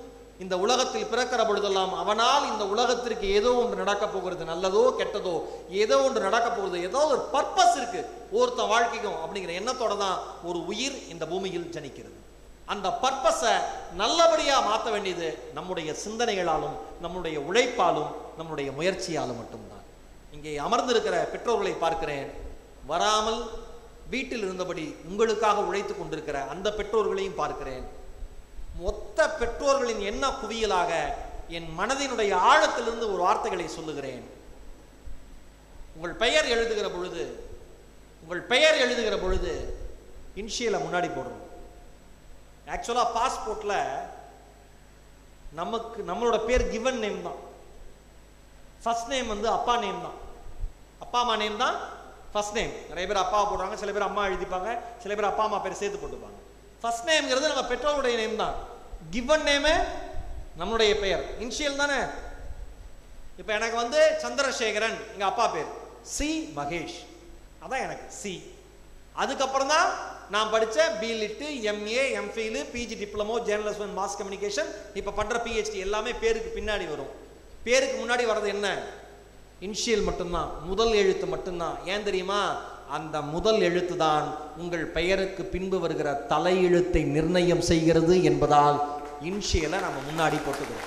இந்த உலகத்தில் பிறக்கிற பொழுதெல்லாம் அவனால் இந்த உலகத்திற்கு ஏதோ ஒன்று நடக்க போகிறது, நல்லதோ கெட்டதோ ஏதோ ஒன்று நடக்க போகிறது, ஏதோ ஒரு பர்பஸ் இருக்கு ஒருத்தன் வாழ்க்கைக்கும் அப்படிங்கிற எண்ணத்தோட தான் ஒரு உயிர் இந்த பூமியில் ஜனிக்கிறது. அந்த பர்பஸை நல்லபடியா மாற்ற வேண்டியது நம்முடைய சிந்தனைகளாலும் நம்முடைய உழைப்பாலும் நம்முடைய முயற்சியாலும் மட்டும்தான். இங்கே அமர்ந்திருக்கிற பெற்றோர்களை பார்க்கிறேன், வராமல் வீட்டில் இருந்தபடி உங்களுக்காக உழைத்து கொண்டிருக்கிற அந்த பெற்றோர்களையும் பார்க்கிறேன். மொத்த பெற்றோர்களின் எண்ண குவியலாக என் மனதினுடைய ஆழத்திலிருந்து ஒரு வார்த்தைகளை சொல்லுகிறேன். உங்கள் பெயர் எழுதுகிற பொழுது உங்கள் பெயர் எழுதுகிற பொழுது இனிஷியலை முன்னாடி போடுறோம். ஆக்சுவலா பாஸ்போர்ட்ல நமக்கு நம்மளோட பேர் கிவன் நேம் தான். ஃபர்ஸ்ட் நேம் வந்து அப்பா நேம் தான், அப்பா அம்மா நேம் தான் ஃபர்ஸ்ட் நேம். நிறைய பேர் அப்பா போடுறாங்க, சில பேர் அம்மா எழுதிப்பாங்க, சில பேர் அப்பா அம்மா பேர் சேர்த்து போட்டுப்பாங்க. ஃபர்ஸ்ட் நேம்ங்கிறது நம்ம பெற்றோருடைய நேம் தான். கிவன் நேமு நம்மளுடைய பெயர், இனிஷியல் தானே. இப்போ எனக்கு வந்து சந்திரசேகரன் எங்க அப்பா பேர், சி மகேஷ் அதான் எனக்கு சி. அதுக்கப்புறம் தான் நான் படித்த BLitt, MA, MPhil, PG diploma, journalism and mass communication, இப்போ பண்ணுற பிஹெச்டி எல்லாமே பேருக்கு பின்னாடி வரும். பேருக்கு முன்னாடி வர்றது என்ன? இனிஷியல் மட்டும்தான், முதல் எழுத்து மட்டும்தான். ஏன் தெரியுமா? அந்த முதல் எழுத்து தான் உங்கள் பெயருக்கு பின்பு வருகிற தலை எழுத்தை நிர்ணயம் செய்கிறது என்பதால் இனிஷியலை நம்ம முன்னாடி போட்டுக்கிறோம்.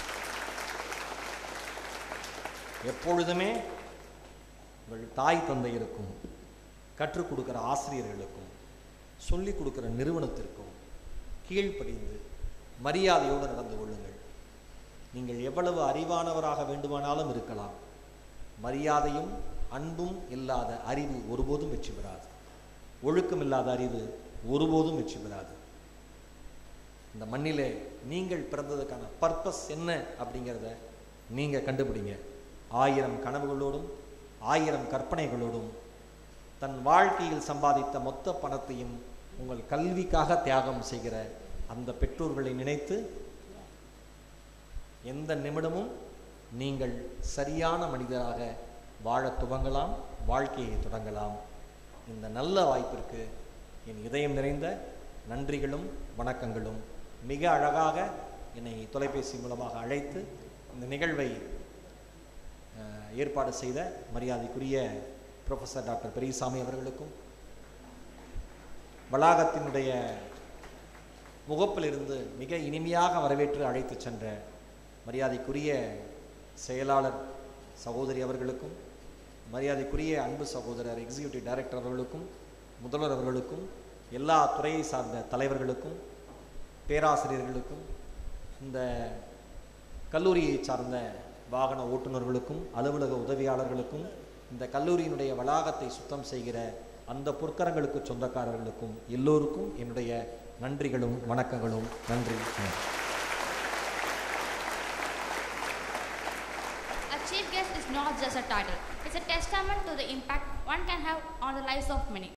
எப்பொழுதுமே உங்கள் தாய் தந்தையருக்கும் கற்றுக் கொடுக்கிற ஆசிரியர்களுக்கும் சொல்லிக் கொடுக்கிற நிறுவனத்திற்கும் கீழ்ப்படிந்து மரியாதையோடு நடந்து கொள்ளுங்கள். நீங்கள் எவ்வளவு அறிவானவராக வேண்டுமானாலும் இருக்கலாம், மரியாதையும் அன்பும் இல்லாத அறிவு ஒருபோதும் வெற்றி பெறாது. ஒழுக்கம் இல்லாத அறிவு ஒருபோதும் வெற்றி பெறாது. இந்த மண்ணிலே நீங்கள் பிறந்ததுக்கான பர்பஸ் என்ன அப்படிங்கிறத நீங்கள் கண்டுபிடிங்க. ஆயிரம் கனவுகளோடும் ஆயிரம் கற்பனைகளோடும் தன் வாழ்க்கையில் சம்பாதித்த மொத்த பணத்தையும் உங்கள் கல்விக்காக தியாகம் செய்கிற அந்த பெற்றோர்களை நினைத்து எந்த நிமிடமும் நீங்கள் சரியான மனிதராக வாழ துவங்கலாம், வாழ்க்கையை தொடங்கலாம். இந்த நல்ல வாய்ப்பிற்கு என் இதயம் நிறைந்த நன்றிகளும் வணக்கங்களும். மிக அழகாக என்னை தொலைபேசி மூலமாக அழைத்து இந்த நிகழ்வை ஏற்பாடு செய்த மரியாதைக்குரிய ப்ரொஃபஸர் டாக்டர் பெரியசாமி அவர்களுக்கும், வளாகத்தினுடைய முகப்பிலிருந்து மிக இனிமையாக வரவேற்று அழைத்து சென்ற மரியாதைக்குரிய செயலாளர் சகோதரி அவர்களுக்கும், மரியாதைக்குரிய அன்பு சகோதரர் எக்ஸிக்யூட்டிவ் டைரக்டர் அவர்களுக்கும், முதல்வர் அவர்களுக்கும், எல்லா துறையை சார்ந்த தலைவர்களுக்கும், பேராசிரியர்களுக்கும், இந்த கல்லூரியை சார்ந்த வாகன ஓட்டுநர்களுக்கும், அலுவலக உதவியாளர்களுக்கும், இந்த கல்லூரியினுடைய வளாகத்தை சுத்தம் செய்கிற அந்த பொற்கரங்களுக்கு சொந்தக்காரர்களுக்கும் எல்லோருக்கும் என்னுடைய நன்றிகளும் வணக்கங்களும். நன்றி. A chief guest is not just a title, it's a testament to the impact one can have on the lives of many.